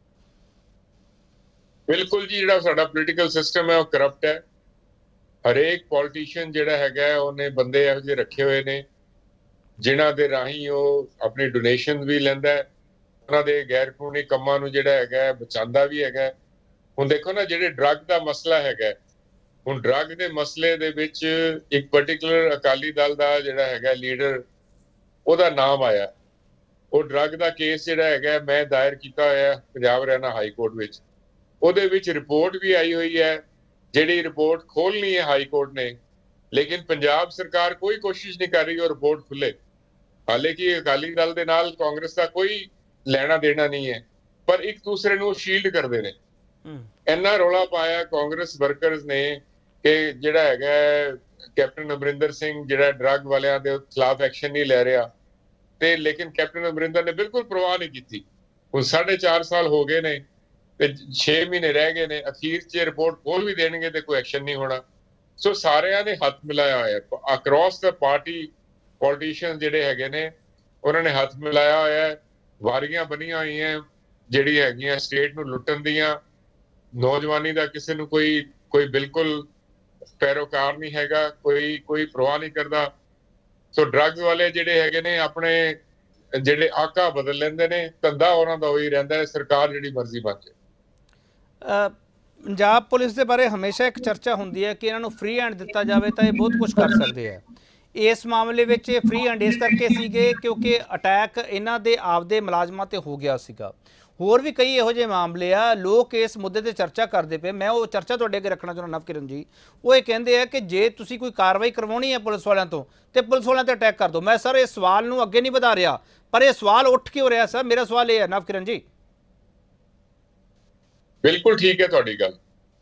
ਬਿਲਕੁਲ ਜੀ, ਜਿਹੜਾ ਸਾਡਾ ਪੋਲੀਟੀਕਲ ਸਿਸਟਮ ਹੈ ਉਹ ਕਰਪਟ ਹੈ। ਹਰੇਕ ਪੋਲੀਟੀਸ਼ੀਅਨ ਜਿਹੜਾ ਹੈਗਾ ਉਹਨੇ ਬੰਦੇ ਇਹੋ ਜਿਹੇ ਰੱਖੇ ਹੋਏ ਨੇ ਜਿਨ੍ਹਾਂ ਦੇ ਰਾਹੀਂ ਉਹ ਆਪਣੀ ਡੋਨੇਸ਼ਨ ਵੀ ਲੈਂਦਾ, ਉਹਨਾਂ ਦੇ ਗੈਰ ਕਾਨੂੰਨੀ ਕੰਮਾਂ ਨੂੰ ਜਿਹੜਾ ਹੈਗਾ ਬਚਾਉਂਦਾ ਵੀ ਹੈਗਾ। ਹੁਣ ਦੇਖੋ ਨਾ, ਜਿਹੜੇ ਡਰੱਗ ਦਾ ਮਸਲਾ ਹੈਗਾ, ਹੁਣ ਡਰੱਗ ਦੇ ਮਸਲੇ ਦੇ ਵਿੱਚ ਇੱਕ ਪਾਰਟਿਕੂਲਰ ਅਕਾਲੀ ਦਲ ਦਾ ਜਿਹੜਾ ਹੈਗਾ ਲੀਡਰ, ਉਹਦਾ ਨਾਮ ਆਇਆ। ਉਹ ਡਰੱਗ ਦਾ ਕੇਸ ਜਿਹੜਾ ਹੈਗਾ ਮੈਂ ਦਾਇਰ ਕੀਤਾ ਹੋਇਆ ਪੰਜਾਬ ਹਰਿਆਣਾ ਹਾਈ ਕੋਰਟ ਵਿੱਚ, ਉਹਦੇ ਵਿੱਚ ਰਿਪੋਰਟ ਵੀ ਆਈ ਹੋਈ ਹੈ। ਜਿਹੜੀ ਰਿਪੋਰਟ ਖੋਲਣੀ ਹੈ ਹਾਈ ਕੋਰਟ ਨੇ, ਲੇਕਿਨ ਪੰਜਾਬ ਸਰਕਾਰ ਕੋਈ ਕੋਸ਼ਿਸ਼ ਨਹੀਂ ਕਰ ਰਹੀ ਉਹ ਰਿਪੋਰਟ ਖੁੱਲੇ। ਹਾਲਾਂਕਿ ਅਕਾਲੀ ਦਲ ਦੇ ਨਾਲ ਕਾਂਗਰਸ ਦਾ ਕੋਈ ਲੈਣਾ ਦੇਣਾ ਨਹੀਂ ਹੈ, ਪਰ ਇੱਕ ਦੂਸਰੇ ਨੂੰ ਸ਼ੀਲਡ ਕਰਦੇ ਨੇ। ਇੰਨਾ ਰੌਲਾ ਪਾਇਆ ਕਾਂਗਰਸ ਵਰਕਰਸ ਨੇ ਕਿ ਜਿਹੜਾ ਹੈਗਾ ਕੈਪਟਨ ਅਮਰਿੰਦਰ ਸਿੰਘ ਜਿਹੜਾ ਡਰੱਗ ਵਾਲਿਆਂ ਦੇ ਖਿਲਾਫ ਐਕਸ਼ਨ ਨਹੀਂ ਲੈ ਰਿਹਾ, ਤੇ ਲੇਕਿਨ ਕੈਪਟਨ ਅਮਰਿੰਦਰ ਨੇ ਬਿਲਕੁਲ ਪਰਵਾਹ ਨਹੀਂ ਕੀਤੀ। ਹੁਣ ਸਾਢੇ ਚਾਰ ਸਾਲ ਹੋ ਗਏ ਨੇ ਤੇ ਛੇ ਮਹੀਨੇ ਰਹਿ ਗਏ ਨੇ, ਅਖੀਰ 'ਚ ਰਿਪੋਰਟ ਖੋਲ ਵੀ ਦੇਣਗੇ ਤੇ ਕੋਈ ਐਕਸ਼ਨ ਨਹੀਂ ਹੋਣਾ। ਸੋ ਸਾਰਿਆਂ ਨੇ ਹੱਥ ਮਿਲਾਇਆ ਹੋਇਆ ਅਕ੍ਰੋਸ ਦਾ ਪਾਰਟੀ, ਪੋਲੀਟੀਸ਼ੀਅਨ ਜਿਹੜੇ ਹੈਗੇ ਨੇ ਉਹਨਾਂ ਨੇ ਹੱਥ ਮਿਲਾਇਆ ਹੋਇਆ। ਵਾਰੀਆਂ ਬਣੀਆਂ ਹੋਈਆਂ ਜਿਹੜੀ ਹੈਗੀਆਂ ਸਟੇਟ ਨੂੰ ਲੁੱਟਣ ਦੀਆਂ। ਨੌਜਵਾਨੀ ਦਾ ਕਿਸੇ ਨੂੰ ਕੋਈ ਕੋਈ ਬਿਲਕੁਲ ਪੈਰੋਕਾਰ ਨਹੀਂ ਹੈਗਾ, ਕੋਈ ਕੋਈ ਪਰਵਾਹ ਨਹੀਂ ਕਰਦਾ। ਸੋ ਡਰੱਗਸ ਵਾਲੇ ਜਿਹੜੇ ਹੈਗੇ ਨੇ ਆਪਣੇ ਜਿਹੜੇ ਆਕਾ ਬਦਲ ਲੈਂਦੇ ਨੇ, ਧੰਦਾ ਉਹਨਾਂ ਦਾ ਉਹੀ ਰਹਿੰਦਾ ਹੈ, ਸਰਕਾਰ ਜਿਹੜੀ ਮਰਜ਼ੀ ਬਣ ਜਾਏ। ਪੰਜਾਬ ਪੁਲਿਸ ਦੇ ਬਾਰੇ ਹਮੇਸ਼ਾ ਇੱਕ ਚਰਚਾ ਹੁੰਦੀ ਹੈ ਕਿ ਇਹਨਾਂ ਨੂੰ ਫ੍ਰੀ ਹੈਂਡ ਦਿੱਤਾ ਜਾਵੇ ਤਾਂ ਇਹ ਬਹੁਤ ਕੁਝ ਕਰ ਸਕਦੇ ਆ। ਇਸ ਮਾਮਲੇ ਵਿੱਚ ਇਹ ਫ੍ਰੀ ਹੈਂਡ ਇਸ ਕਰਕੇ ਸੀਗੇ ਕਿਉਂਕਿ ਅਟੈਕ ਇਹਨਾਂ ਦੇ ਆਪਦੇ ਮੁਲਾਜ਼ਮਾਂ ਤੇ ਹੋ ਗਿਆ ਸੀਗਾ। ਹੋਰ ਵੀ ਕਈ ਇਹੋ ਜਿਹੇ ਮਾਮਲੇ ਆ, ਲੋਕ ਇਸ ਮੁੱਦੇ ਤੇ ਚਰਚਾ ਕਰਦੇ ਪਏ। ਮੈਂ ਉਹ ਚਰਚਾ ਤੁਹਾਡੇ ਅੱਗੇ ਰੱਖਣਾ ਚਾਹੁੰਦਾ ਨਵਕਿਰਨ ਜੀ। ਉਹ ਇਹ ਕਹਿੰਦੇ ਆ ਕਿ ਜੇ ਤੁਸੀਂ ਕੋਈ ਕਾਰਵਾਈ ਕਰਵਾਉਣੀ ਹੈ ਪੁਲਿਸ ਵਾਲਿਆਂ ਤੋਂ ਤੇ ਪੁਲਿਸ ਵਾਲਿਆਂ ਤੇ ਅਟੈਕ ਕਰ ਦਿਓ। ਮੈਂ ਸਰ ਇਸ ਸਵਾਲ ਨੂੰ ਅੱਗੇ ਨਹੀਂ ਵਧਾ ਰਿਹਾ, ਪਰ ਇਹ ਸਵਾਲ ਉੱਠ ਕਿਉਂ ਰਿਹਾ ਸਰ? ਮੇਰਾ ਸਵਾਲ ਇਹ ਹੈ ਨਵਕਿਰਨ ਜੀ। ਬਿਲਕੁਲ ਠੀਕ ਹੈ ਤੁਹਾਡੀ ਗੱਲ।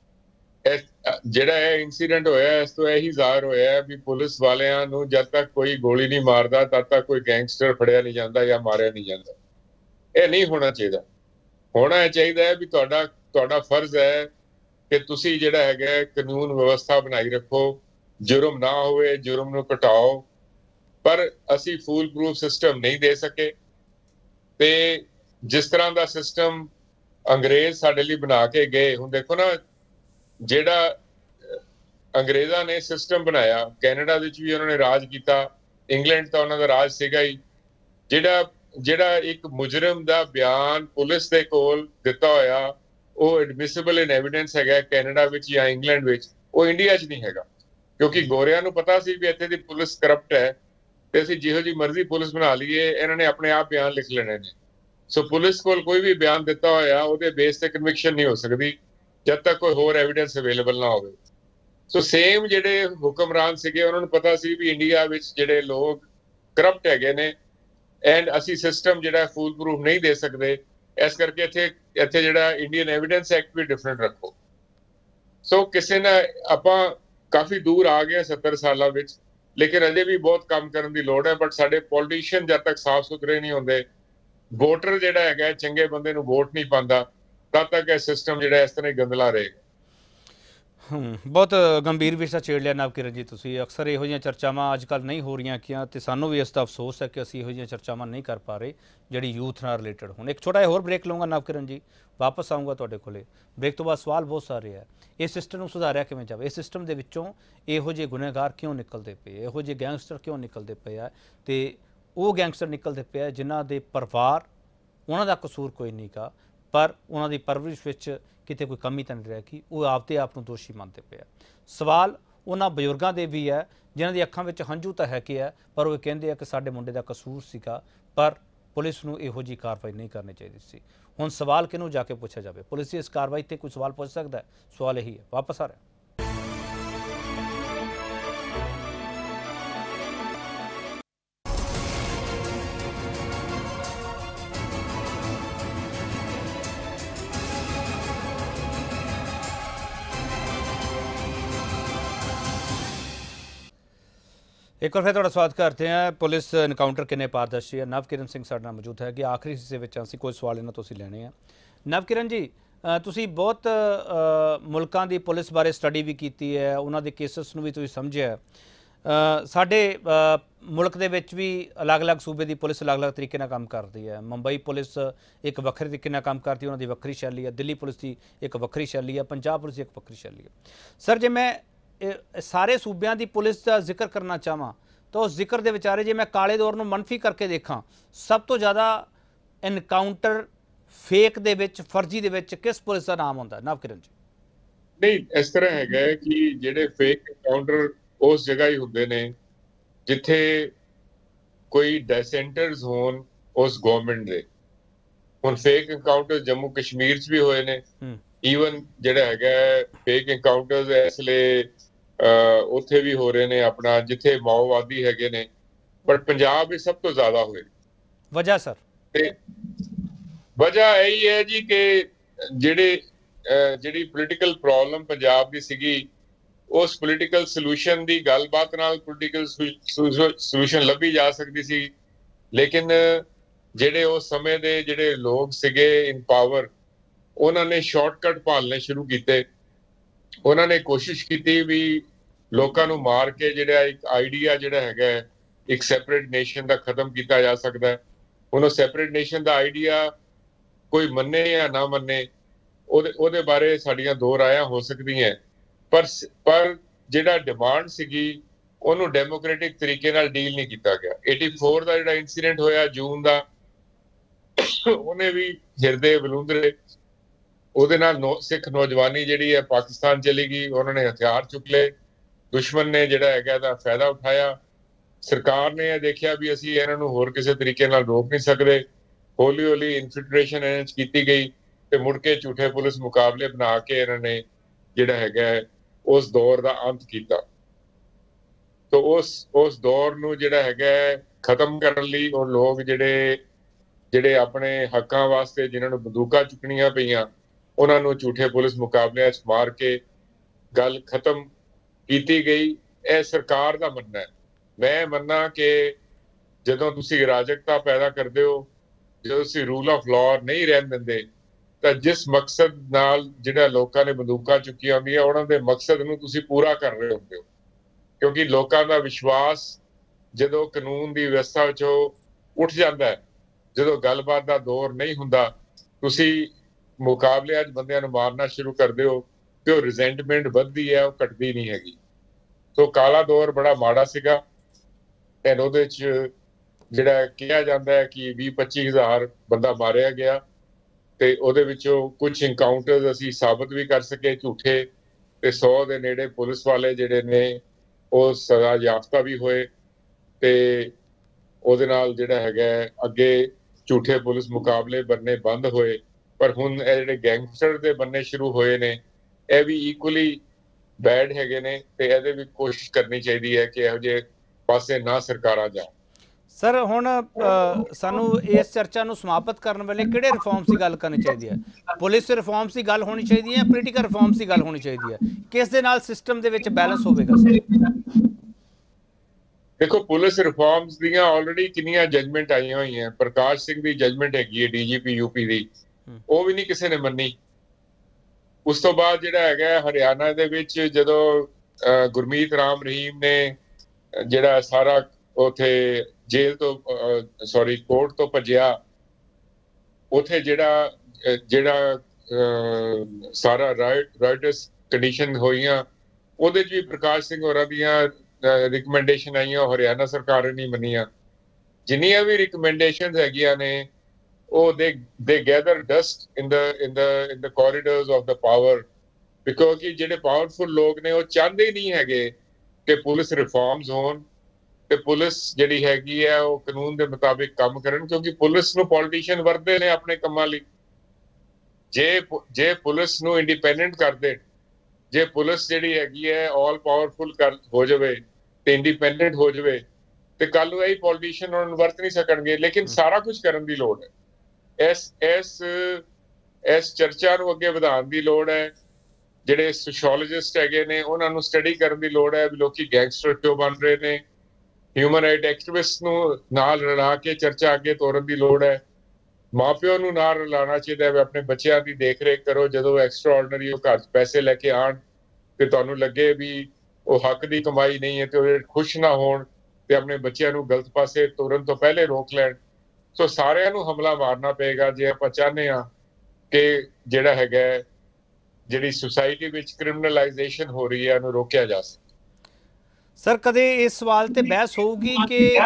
ਜਿਹੜਾ ਇਹ ਇਨਸੀਡੈਂਟ ਹੋਇਆ ਇਸ ਤੋਂ ਇਹੀ ਜ਼ਾਹਰ ਹੋਇਆ ਵੀ ਪੁਲਿਸ ਵਾਲਿਆਂ ਨੂੰ ਜਦ ਤੱਕ ਕੋਈ ਗੋਲੀ ਨਹੀਂ ਮਾਰਦਾ ਤਦ ਤੱਕ ਕੋਈ ਗੈਂਗਸਟਰ ਫੜਿਆ ਨਹੀਂ ਜਾਂਦਾ ਜਾਂ ਮਾਰਿਆ ਨਹੀਂ ਜਾਂਦਾ। ਇਹ ਨਹੀਂ ਹੋਣਾ ਚਾਹੀਦਾ। ਹੋਣਾ ਚਾਹੀਦਾ ਹੈ ਵੀ ਤੁਹਾਡਾ ਤੁਹਾਡਾ ਫਰਜ਼ ਹੈ ਕਿ ਤੁਸੀਂ ਜਿਹੜਾ ਹੈਗਾ ਕਾਨੂੰਨ ਵਿਵਸਥਾ ਬਣਾਈ ਰੱਖੋ, ਜੁਰਮ ਨਾ ਹੋਵੇ, ਜੁਰਮ ਨੂੰ ਘਟਾਓ। ਪਰ ਅਸੀਂ ਫੂਲ ਪ੍ਰੂਫ ਸਿਸਟਮ ਨਹੀਂ ਦੇ ਸਕੇ ਤੇ ਜਿਸ ਤਰ੍ਹਾਂ ਦਾ ਸਿਸਟਮ ਅੰਗਰੇਜ਼ ਸਾਡੇ ਲਈ ਬਣਾ ਕੇ ਗਏ। ਹੁਣ ਦੇਖੋ ਨਾ, ਜਿਹੜਾ ਅੰਗਰੇਜ਼ਾਂ ਨੇ ਸਿਸਟਮ ਬਣਾਇਆ, ਕੈਨੇਡਾ ਵਿੱਚ ਵੀ ਉਹਨਾਂ ਨੇ ਰਾਜ ਕੀਤਾ, ਇੰਗਲੈਂਡ ਤਾਂ ਉਹਨਾਂ ਦਾ ਰਾਜ ਸੀਗਾ ਹੀ। ਜਿਹੜਾ ਜਿਹੜਾ ਇੱਕ ਮੁਜਰਮ ਦਾ ਬਿਆਨ ਪੁਲਿਸ ਦੇ ਕੋਲ ਦਿੱਤਾ ਹੋਇਆ ਉਹ ਐਡਮਿਸਿਬਲ ਇਨ ਐਵੀਡੈਂਸ ਹੈਗਾ ਕੈਨੇਡਾ ਵਿੱਚ ਜਾਂ ਇੰਗਲੈਂਡ ਵਿੱਚ, ਉਹ ਇੰਡੀਆ 'ਚ ਨਹੀਂ ਹੈਗਾ। ਕਿਉਂਕਿ ਗੋਰਿਆਂ ਨੂੰ ਪਤਾ ਸੀ ਵੀ ਇੱਥੇ ਦੀ ਪੁਲਿਸ ਕਰਪਟ ਹੈ ਤੇ ਅਸੀਂ ਜਿਹੋ ਜਿਹੀ ਮਰਜ਼ੀ ਪੁਲਿਸ ਬਣਾ ਲਈਏ, ਇਹਨਾਂ ਨੇ ਆਪਣੇ ਆਪ ਬਿਆਨ ਲਿਖ ਲੈਣੇ ਨੇ। ਸੋ ਪੁਲਿਸ ਕੋਲ ਕੋਈ ਵੀ ਬਿਆਨ ਦਿੱਤਾ ਹੋਇਆ ਉਹਦੇ ਬੇਸ ਤੇ ਕਨਵਿਕਸ਼ਨ ਨਹੀਂ ਹੋ ਸਕਦੀ ਜਦ ਤੱਕ ਕੋਈ ਹੋਰ ਐਵੀਡੈਂਸ ਅਵੇਲੇਬਲ ਨਾ ਹੋਵੇ। ਸੋ ਸੇਮ ਜਿਹੜੇ ਹੁਕਮਰਾਨ ਸੀਗੇ ਉਹਨਾਂ ਨੂੰ ਪਤਾ ਸੀ ਵੀ ਇੰਡੀਆ ਵਿੱਚ ਜਿਹੜੇ ਲੋਕ ਕਰਪਟ ਹੈਗੇ ਨੇ ਐਂਡ ਅਸੀਂ ਸਿਸਟਮ ਜਿਹੜਾ ਫੂਲ ਪ੍ਰੂਫ ਨਹੀਂ ਦੇ ਸਕਦੇ, ਇਸ ਕਰਕੇ ਇੱਥੇ ਇੱਥੇ ਜਿਹੜਾ ਇੰਡੀਅਨ ਐਵੀਡੈਂਸ ਐਕਟ ਵੀ ਡਿਫਰੈਂਟ ਰੱਖੋ। ਸੋ ਕਿਸੇ ਨਾ ਆਪਾਂ ਕਾਫੀ ਦੂਰ ਆ ਗਏ ਸੱਤਰ ਸਾਲਾਂ ਵਿੱਚ, ਲੇਕਿਨ ਅਜੇ ਵੀ ਬਹੁਤ ਕੰਮ ਕਰਨ ਦੀ ਲੋੜ ਹੈ। ਬਟ ਸਾਡੇ ਪੋਲੀਟੀਸ਼ੀਅਨ ਜਦ ਤੱਕ ਸਾਫ਼ ਸੁਥਰੇ ਨਹੀਂ ਹੁੰਦੇ, ਵੋਟਰ ਜਿਹੜਾ ਹੈਗਾ ਚੰਗੇ ਬੰਦੇ ਨੂੰ ਵੋਟ ਨਹੀਂ ਪਾਉਂਦਾ, ਤਦ ਤੱਕ ਇਹ ਸਿਸਟਮ ਜਿਹੜਾ ਇਸ ਤਰ੍ਹਾਂ ਹੀ ਗੰਦਲਾ ਰਹੇਗਾ। ਹੂੰ ਬਹੁਤ ਗੰਭੀਰ ਵਿਸ਼ਾ ਛੇੜ ਲਿਆ ਨਵਕਿਰਨ ਜੀ ਤੁਸੀਂ। ਅਕਸਰ ਇਹੋ ਜਿਹੀਆਂ ਚਰਚਾਵਾਂ ਅੱਜ ਕੱਲ੍ਹ ਨਹੀਂ ਹੋ ਰਹੀਆਂ ਕਿਆਂ ਤੇ ਸਾਨੂੰ ਵੀ ਇਸ ਦਾ ਅਫਸੋਸ ਹੈ ਕਿ ਅਸੀਂ ਇਹੋ ਜਿਹੀਆਂ ਚਰਚਾਵਾਂ ਨਹੀਂ ਕਰ ਪਾ ਰਹੇ ਜਿਹੜੀ ਯੂਥ ਨਾਲ ਰਿਲੇਟਡ ਹੋਣ। ਇੱਕ ਛੋਟਾ ਜਿਹਾ ਹੋਰ ਬ੍ਰੇਕ ਲਵਾਂਗਾ ਨਵਕਿਰਨ ਜੀ, ਵਾਪਸ ਆਊਂਗਾ ਤੁਹਾਡੇ ਕੋਲੇ। ਬ੍ਰੇਕ ਤੋਂ ਬਾਅਦ ਸਵਾਲ ਬਹੁਤ ਸਾਰੇ ਹੈ, ਇਸ ਸਿਸਟਮ ਨੂੰ ਸੁਧਾਰਿਆ ਕਿਵੇਂ ਜਾਵੇ, ਇਸ ਸਿਸਟਮ ਦੇ ਵਿੱਚੋਂ ਇਹੋ ਜਿਹੇ ਗੁਨਹਗਾਰ ਕਿਉਂ ਨਿਕਲਦੇ ਪਏ, ਇਹੋ ਜਿਹੇ ਗੈਂਗਸਟਰ ਕਿਉਂ ਨਿਕਲਦੇ ਪਏ ਆ, ਤੇ ਉਹ ਗੈਂਗਸਟਰ ਨਿਕਲਦੇ ਪਏ ਆ ਜਿਨ੍ਹਾਂ ਦੇ ਪਰਿਵਾਰ, ਉਹਨਾਂ ਦਾ ਕਸੂਰ ਕੋਈ ਨਹੀਂ ਗਾ, ਪਰ ਉਹਨਾਂ ਦੀ ਪਰਵਰਿਸ਼ ਵਿੱਚ ਕਿਤੇ ਕੋਈ ਕਮੀ ਤਾਂ ਨਹੀਂ ਰਹਿ ਗਈ, ਉਹ ਆਪਦੇ ਆਪ ਨੂੰ ਦੋਸ਼ੀ ਮੰਨਦੇ ਪਏ ਆ। ਸਵਾਲ ਉਹਨਾਂ ਬਜ਼ੁਰਗਾਂ ਦੇ ਵੀ ਹੈ ਜਿਨ੍ਹਾਂ ਦੀ ਅੱਖਾਂ ਵਿੱਚ ਹੰਝੂ ਤਾਂ ਹੈਗੇ ਆ, ਪਰ ਉਹ ਕਹਿੰਦੇ ਆ ਕਿ ਸਾਡੇ ਮੁੰਡੇ ਦਾ ਕਸੂਰ ਸੀਗਾ, ਪਰ ਪੁਲਿਸ ਨੂੰ ਇਹੋ ਜਿਹੀ ਕਾਰਵਾਈ ਨਹੀਂ ਕਰਨੀ ਚਾਹੀਦੀ ਸੀ। ਹੁਣ ਸਵਾਲ ਕਿਹਨੂੰ ਜਾ ਕੇ ਪੁੱਛਿਆ ਜਾਵੇ? ਪੁਲਿਸ ਇਸ ਕਾਰਵਾਈ ਤੇ ਕੋਈ ਸਵਾਲ ਪੁੱਛ ਸਕਦਾ ਹੈ? ਸਵਾਲ ਇਹੀ ਹੈ। ਵਾਪਸ ਆ ਰਿਹਾ। एक बार फिर थोड़ा स्वागत करते हैं। पुलिस एनकाउंटर किन्ने पारदर्शी है? नवकिरण सिंह साडे नाल मौजूद है कि आखिरी हिस्से ਵਿੱਚ ਅਸੀਂ ਕੋਈ ਸਵਾਲ ਇਹਨਾਂ ਤੋਂ ਅਸੀਂ ਲੈਣੇ ਆ। ਨਵਕਿਰਨ ਜੀ, ਤੁਸੀਂ ਬਹੁਤ ਮੁਲਕਾਂ ਦੀ ਪੁਲਿਸ ਬਾਰੇ ਸਟੱਡੀ ਵੀ ਕੀਤੀ ਹੈ, ਉਹਨਾਂ ਦੇ ਕੇਸਸ ਨੂੰ ਵੀ ਤੁਸੀਂ ਸਮਝਿਆ। ਸਾਡੇ ਮੁਲਕ ਦੇ ਵਿੱਚ ਵੀ ਅਲੱਗ-ਅਲੱਗ ਸੂਬੇ ਦੀ ਪੁਲਿਸ ਅਲੱਗ-ਅਲੱਗ ਤਰੀਕੇ ਨਾਲ ਕੰਮ ਕਰਦੀ ਹੈ। ਮੁੰਬਈ ਪੁਲਿਸ ਇੱਕ ਵੱਖਰੇ ਤਰੀਕੇ ਨਾਲ ਕੰਮ ਕਰਦੀ, ਉਹਨਾਂ ਦੀ ਵੱਖਰੀ ਸ਼ੈਲੀ ਹੈ। ਦਿੱਲੀ ਪੁਲਿਸ ਦੀ ਇੱਕ ਵੱਖਰੀ ਸ਼ੈਲੀ ਹੈ, ਪੰਜਾਬ ਪੁਲਿਸ ਦੀ ਇੱਕ ਵੱਖਰੀ ਸ਼ੈਲੀ ਹੈ। ਸਰ, ਜੇ ਮੈਂ ਸਾਰੇ ਸੂਬਿਆਂ ਦੀ ਪੁਲਿਸ ਦਾ ਜ਼ਿਕਰ ਕਰਨਾ ਚਾਹਾਂ ਤਾਂ ਉਸ ਜ਼ਿਕਰ ਦੇ ਵਿਚਾਰੇ ਜੇ ਮੈਂ ਕਾਲੇ ਦੌਰ ਨੂੰ ਮਨਫੀ ਕਰਕੇ ਦੇਖਾਂ, ਸਭ ਤੋਂ ਜ਼ਿਆਦਾ ਐਨਕਾਊਂਟਰ ਫੇਕ ਦੇ ਵਿੱਚ, ਫਰਜ਼ੀ ਦੇ ਵਿੱਚ ਕਿਸ ਪੁਲਿਸ ਦਾ ਨਾਮ ਹੁੰਦਾ? ਨਵਕਿਰਨ ਜੀ। ਨਹੀਂ, ਇਸ ਤਰ੍ਹਾਂ ਹੈਗਾ ਕਿ ਜਿਹੜੇ ਫੇਕ ਐਨਕਾਊਂਟਰ ਉਸ ਜਗ੍ਹਾ ਹੀ ਹੁੰਦੇ ਨੇ ਜਿੱਥੇ ਕੋਈ ਡੈਸੈਂਟਰਸ ਹੋਣ ਉਸ ਗਵਰਨਮੈਂਟ ਦੇ। ਹੁਣ ਫੇਕ ਐਨਕਾਊਂਟਰ ਜੰਮੂ ਕਸ਼ਮੀਰ 'ਚ ਵੀ ਹੋਏ ਨੇ। ਈਵਨ ਜਿਹੜਾ ਹੈਗਾ ਫੇਕ ਐਨਕਾਊਂਟਰਸ ਇਸ ਲਈ ਉੱਥੇ ਵੀ ਹੋ ਰਹੇ ਨੇ ਆਪਣਾ, ਜਿੱਥੇ ਮਾਓਵਾਦੀ ਹੈਗੇ ਨੇ। ਬਟ ਪੰਜਾਬ ਵਿੱਚ ਸਭ ਤੋਂ ਜ਼ਿਆਦਾ ਹੋਏ। ਵਜ੍ਹਾ ਸਰ? ਤੇ ਵਜ੍ਹਾ ਇਹੀ ਹੈ ਜੀ ਕਿ ਜਿਹੜੇ ਜਿਹੜੀ ਪੋਲੀਟੀਕਲ ਪ੍ਰੋਬਲਮ ਪੰਜਾਬ ਦੀ ਸੀਗੀ, ਉਸ ਪੋਲੀਟੀਕਲ ਸੋਲੂਸ਼ਨ ਦੀ ਗੱਲਬਾਤ ਨਾਲ ਪੋਲੀਟੀਕਲ ਸੋਲੂਸ਼ਨ ਲੱਭੀ ਜਾ ਸਕਦੀ ਸੀ। ਲੇਕਿਨ ਜਿਹੜੇ ਉਸ ਸਮੇਂ ਦੇ ਜਿਹੜੇ ਲੋਕ ਸੀਗੇ ਇਨ ਪਾਵਰ, ਉਹਨਾਂ ਨੇ ਸ਼ਾਰਟਕਟ ਭਾਲਣੇ ਸ਼ੁਰੂ ਕੀਤੇ। ਉਹਨਾਂ ਨੇ ਕੋਸ਼ਿਸ਼ ਕੀਤੀ ਵੀ ਲੋਕਾਂ ਨੂੰ ਮਾਰ ਕੇ ਜਿਹੜਾ ਇੱਕ ਆਈਡੀਆ ਜਿਹੜਾ ਹੈਗਾ ਇੱਕ ਸੈਪਰੇਟ ਨੇਸ਼ਨ ਦਾ ਖਤਮ ਕੀਤਾ ਜਾ ਸਕਦਾ। ਹੁਣ ਉਹ ਸੈਪਰੇਟ ਨੇਸ਼ਨ ਦਾ ਆਈਡੀਆ ਕੋਈ ਮੰਨੇ ਜਾਂ ਨਾ ਮੰਨੇ, ਉਹਦੇ ਉਹਦੇ ਬਾਰੇ ਸਾਡੀਆਂ ਦੋ ਰਾਇਆਂ ਹੋ ਸਕਦੀਆਂ। ਪਰ ਪਰ ਜਿਹੜਾ ਡਿਮਾਂਡ ਸੀਗੀ ਉਹਨੂੰ ਡੈਮੋਕ੍ਰੈਟਿਕ ਤਰੀਕੇ ਨਾਲ ਡੀਲ ਨਹੀਂ ਕੀਤਾ ਗਿਆ। ਚੁਰਾਸੀ ਦਾ ਜਿਹੜਾ ਇਨਸੀਡੈਂਟ ਹੋਇਆ ਜੂਨ ਦਾ, ਉਹਨੇ ਵੀ ਹਿਰਦੇ ਬਲੂੰਦਰੇ। ਉਹਦੇ ਨਾਲ ਸਿੱਖ ਨੌਜਵਾਨੀ ਜਿਹੜੀ ਹੈ ਪਾਕਿਸਤਾਨ ਚਲੀ ਗਈ। ਉਹਨਾਂ ਨੇ ਹਥਿਆਰ ਚੁੱਕ ਲਏ, ਦੁਸ਼ਮਣ ਨੇ ਜਿਹੜਾ ਹੈਗਾ ਇਹਦਾ ਫਾਇਦਾ ਉਠਾਇਆ। ਸਰਕਾਰ ਨੇ ਇਹ ਦੇਖਿਆ ਵੀ ਅਸੀਂ ਇਹਨਾਂ ਨੂੰ ਹੋਰ ਕਿਸੇ ਤਰੀਕੇ ਨਾਲ ਰੋਕ ਨਹੀਂ ਸਕਦੇ। ਹੌਲੀ ਹੌਲੀ ਇਨਫਿਲਟ੍ਰੇਸ਼ਨ ਇਹਨਾਂ 'ਚ ਕੀਤੀ ਗਈ ਤੇ ਮੁੜ ਕੇ ਝੂਠੇ ਪੁਲਿਸ ਮੁਕਾਬਲੇ ਬਣਾ ਕੇ ਇਹਨਾਂ ਨੇ ਜਿਹੜਾ ਹੈਗਾ ਉਸ ਦੌਰ ਦਾ ਅੰਤ ਕੀਤਾ। ਤੇ ਉਸ ਉਸ ਦੌਰ ਨੂੰ ਜਿਹੜਾ ਹੈਗਾ ਖਤਮ ਕਰਨ ਲਈ ਉਹ ਲੋਕ ਜਿਹੜੇ ਜਿਹੜੇ ਆਪਣੇ ਹੱਕਾਂ ਵਾਸਤੇ ਜਿਨ੍ਹਾਂ ਨੂੰ ਬੰਦੂਕਾਂ ਚੁੱਕਣੀਆਂ ਪਈਆਂ, ਉਹਨਾਂ ਨੂੰ ਝੂਠੇ ਪੁਲਿਸ ਮੁਕਾਬਲਿਆਂ 'ਚ ਮਾਰ ਕੇ ਗੱਲ ਖਤਮ ਕੀਤੀ ਗਈ। ਇਹ ਸਰਕਾਰ ਦਾ ਮੰਨਣਾ ਹੈ। ਮੈਂ ਮੰਨਣਾ ਕਿ ਜਦੋਂ ਤੁਸੀਂ ਅਰਾਜਕਤਾ ਪੈਦਾ ਕਰਦੇ ਹੋ, ਜਦੋਂ ਤੁਸੀਂ ਰੂਲ ਆਫ ਲਾਅ ਨਹੀਂ ਰਹਿਣ ਦਿੰਦੇ, ਤਾਂ ਜਿਸ ਮਕਸਦ ਨਾਲ ਜਿਹੜਾ ਲੋਕਾਂ ਨੇ ਬੰਦੂਕਾਂ ਚੁੱਕੀਆਂ ਹੁੰਦੀਆਂ, ਉਹਨਾਂ ਦੇ ਮਕਸਦ ਨੂੰ ਤੁਸੀਂ ਪੂਰਾ ਕਰ ਰਹੇ ਹੁੰਦੇ ਹੋ। ਕਿਉਂਕਿ ਲੋਕਾਂ ਦਾ ਵਿਸ਼ਵਾਸ ਜਦੋਂ ਕਾਨੂੰਨ ਦੀ ਵਿਵਸਥਾ ਵਿੱਚੋਂ ਉੱਠ ਜਾਂਦਾ ਹੈ, ਜਦੋਂ ਗੱਲਬਾਤ ਦਾ ਦੌਰ ਨਹੀਂ ਹੁੰਦਾ, ਤੁਸੀਂ ਮੁਕਾਬਲਿਆਂ 'ਚ ਬੰਦਿਆਂ ਨੂੰ ਮਾਰਨਾ ਸ਼ੁਰੂ ਕਰਦੇ ਹੋ ਤੇ ਉਹ ਰਿਜ਼ੈਂਟਮੈਂਟ ਵੱਧਦੀ ਹੈ, ਉਹ ਘਟਦੀ ਨਹੀਂ ਹੈਗੀ। ਸੋ ਕਾਲਾ ਦੌਰ ਬੜਾ ਮਾੜਾ ਸੀਗਾ। ਤੇ ਉਹਦੇ 'ਚ ਜਿਹੜਾ ਕਿਹਾ ਜਾਂਦਾ ਹੈ ਕਿ ਵੀਹ ਪੱਚੀ ਹਜ਼ਾਰ ਬੰਦਾ ਮਾਰਿਆ ਗਿਆ ਤੇ ਉਹਦੇ ਵਿੱਚੋਂ ਕੁਝ ਇਨਕਾਊਂਟਰਸ ਅਸੀਂ ਸਾਬਤ ਵੀ ਕਰ ਸਕੇ ਝੂਠੇ, ਤੇ ਸੌ ਦੇ ਨੇੜੇ ਪੁਲਿਸ ਵਾਲੇ ਜਿਹੜੇ ਨੇ ਉਹ ਸਜ਼ਾ ਯਾਫਤਾ ਵੀ ਹੋਏ। ਤੇ ਉਹਦੇ ਨਾਲ ਜਿਹੜਾ ਹੈਗਾ ਅੱਗੇ ਝੂਠੇ ਪੁਲਿਸ ਮੁਕਾਬਲੇ ਬਣਨੇ ਬੰਦ ਹੋਏ। ਪਰ ਹੁਣ ਇਹ ਜਿਹੜੇ ਗੈਂਗਸਟਰ ਦੇ ਬਣਨੇ ਸ਼ੁਰੂ ਹੋਏ ਨੇ, ਇਹ ਵੀ ਇਕੁਅਲੀ ਬੈਡ ਹੈਗੇ ਨੇ ਤੇ ਇਹਦੇ ਵੀ ਕੋਸ਼ਿਸ਼ ਕਰਨੀ ਚਾਹੀਦੀ ਹੈ ਕਿ ਇਹੋ ਜਿਹੇ ਪਾਸੇ ਨਾ ਸਰਕਾਰਾਂ ਜਾਣ। ਸਰ, ਹੁਣ ਸਾਨੂੰ ਇਸ ਚਰਚਾ ਨੂੰ ਸਮਾਪਤ ਕਰਨ ਵੇਲੇ ਕਿਹੜੇ ਰਿਫਾਰਮਸ ਦੀ ਗੱਲ ਕਰਨੀ ਚਾਹੀਦੀ ਹੈ? ਪੁਲਿਸ ਰਿਫਾਰਮਸ ਦੀ ਗੱਲ ਹੋਣੀ ਚਾਹੀਦੀ ਹੈ, ਪੋਲੀਟੀਕਲ ਰਿਫਾਰਮਸ ਦੀ ਗੱਲ ਹੋਣੀ ਚਾਹੀਦੀ ਹੈ? ਕਿਸ ਦੇ ਨਾਲ ਸਿਸਟਮ ਦੇ ਵਿੱਚ ਬੈਲੈਂਸ ਹੋਵੇਗਾ ਸਰ? ਦੇਖੋ, ਪੁਲਿਸ ਰਿਫਾਰਮਸ ਦੀਆਂ ਆਲਰੇਡੀ ਕਿੰਨੀਆਂ ਜਜਮੈਂਟ ਆਈਆਂ ਹੋਈਆਂ। ਪ੍ਰਕਾਸ਼ ਸਿੰਘ ਦੀ ਜਜਮੈਂਟ ਹੈਗੀ ਹੈ ਡੀਜੀਪੀ ਯੂਪੀ ਦੀ, ਉਹ ਵੀ ਨਹੀਂ ਕਿਸੇ ਨੇ ਮੰਨੀ। ਉਸ ਤੋਂ ਬਾਅਦ ਜਿਹੜਾ ਹੈਗਾ ਹਰਿਆਣਾ ਦੇ ਵਿੱਚ ਜਦੋਂ ਗੁਰਮੀਤ ਰਾਮ ਰਹੀਮ ਨੇ ਜਿਹੜਾ ਸਾਰਾ ਉੱਥੇ ਜੇਲ੍ਹ ਤੋਂ ਸੌਰੀ ਕੋਰਟ ਤੋਂ ਭੱਜਿਆ, ਉੱਥੇ ਜਿਹੜਾ ਜਿਹੜਾ ਸਾਰਾ ਰਾਈਟ ਰਾਈਟਸ ਕੰਡੀਸ਼ਨ ਹੋਈਆਂ, ਉਹਦੇ 'ਚ ਵੀ ਪ੍ਰਕਾਸ਼ ਸਿੰਘ ਹੋਰਾਂ ਦੀਆਂ ਰਿਕਮੈਂਡੇਸ਼ਨ ਆਈਆਂ, ਹਰਿਆਣਾ ਸਰਕਾਰ ਨੇ ਮੰਨੀਆਂ। ਜਿੰਨੀਆਂ ਵੀ ਰਿਕਮੈਂਡੇਸ਼ਨਸ ਹੈਗੀਆਂ ਨੇ ਉਹ ਦੇ ਦੇ gather dust in the in the in the corridors of the power, ਕਿਉਂਕਿ ਜਿਹੜੇ ਪਾਵਰਫੁਲ ਲੋਕ ਨੇ ਉਹ ਚਾਹੁੰਦੇ ਹੀ ਨਹੀਂ ਹੈਗੇ ਕਿ ਪੁਲਿਸ ਰਿਫਾਰਮਸ ਹੋਣ ਤੇ ਪੁਲਿਸ ਜਿਹੜੀ ਹੈਗੀ ਹੈ ਉਹ ਕਾਨੂੰਨ ਦੇ ਮੁਤਾਬਿਕ ਕੰਮ ਕਰਨ। ਕਿਉਂਕਿ ਪੁਲਿਸ ਨੂੰ ਪੋਲੀਟੀਸ਼ੀਅਨ ਵਰਤਦੇ ਨੇ ਆਪਣੇ ਕੰਮਾਂ ਲਈ। ਜੇ ਜੇ ਪੁਲਿਸ ਨੂੰ ਇੰਡੀਪੈਂਡੈਂਟ ਕਰ ਦੇਣ, ਜੇ ਪੁਲਿਸ ਜਿਹੜੀ ਹੈਗੀ ਹੈ ਆਲ ਪਾਵਰਫੁਲ ਕਰ ਹੋ ਜਾਵੇ ਤੇ ਇੰਡੀਪੈਂਡੈਂਟ ਹੋ ਜਾਵੇ, ਤੇ ਕੱਲ ਨੂੰ ਇਹ ਪੋਲੀਟੀਸ਼ੀਅਨ ਉਹਨਾਂ ਨੂੰ ਵਰਤ ਨਹੀਂ ਸਕਣਗੇ। ਲੇਕਿਨ ਸਾਰਾ ਕੁਝ ਕਰਨ ਦੀ ਲੋੜ ਹੈ। ਇਸ ਇਸ ਇਸ ਚਰਚਾ ਨੂੰ ਅੱਗੇ ਵਧਾਉਣ ਦੀ ਲੋੜ ਹੈ। ਜਿਹੜੇ ਸੋਸ਼ੋਲੋਜਿਸਟ ਹੈਗੇ ਨੇ ਉਹਨਾਂ ਨੂੰ ਸਟੱਡੀ ਕਰਨ ਦੀ ਲੋੜ ਹੈ ਵੀ ਲੋਕੀ ਗੈਂਗਸਟਰ ਕਿਉਂ ਬਣ ਰਹੇ ਨੇ, ਹਿਊਮਨ ਰਾਈਟ ਐਕਟਿਵਿਸਟ ਨੂੰ ਨਾਲ ਰਲਾ ਕੇ ਚਰਚਾ ਅੱਗੇ ਤੋਰਨ ਦੀ ਲੋੜ ਹੈ। ਮਾਪਿਓ ਨੂੰ ਨਾਲ ਰਲਾਉਣਾ ਚਾਹੀਦਾ ਹੈ, ਆਪਣੇ ਬੱਚਿਆਂ ਦੀ ਦੇਖ ਰੇਖ ਕਰੋ। ਜਦੋਂ ਐਕਸਟਰਾ ਆਰਡੀਨਰੀ ਉਹ ਘਰ 'ਚ ਪੈਸੇ ਲੈ ਕੇ ਆਉਣ ਤੇ ਤੁਹਾਨੂੰ ਲੱਗੇ ਵੀ ਉਹ ਹੱਕ ਦੀ ਕਮਾਈ ਨਹੀਂ ਹੈ ਤੇ ਉਹ ਖੁਸ਼ ਨਾ ਹੋਣ ਤੇ ਆਪਣੇ ਬੱਚਿਆਂ ਨੂੰ ਗਲਤ ਪਾਸੇ ਤੋਰਨ ਤੋਂ ਪਹਿਲੇ ਰੋਕ ਲੈਣ। ਸੋ ਸਾਰਿਆਂ ਨੂੰ ਹਮਲਾ ਮਾਰਨਾ ਪਏਗਾ ਜੇ ਆਪਾਂ ਚਾਹੁੰਦੇ ਹਾਂ ਕਿ ਜਿਹੜਾ ਹੈਗਾ ਜਿਹੜੀ ਸੁਸਾਇਟੀ ਵਿੱਚ ਕ੍ਰਿਮੀਨਲਾਈਜੇਸ਼ਨ ਹੋ ਰਹੀ ਹੈ ਉਹਨੂੰ ਰੋਕਿਆ ਜਾ ਸਕੇ। ਸਰ ਕਦੇ ਇਸ ਸਵਾਲ ਤੇ ਬਹਿਸ ਹੋਊਗੀ ਕਿ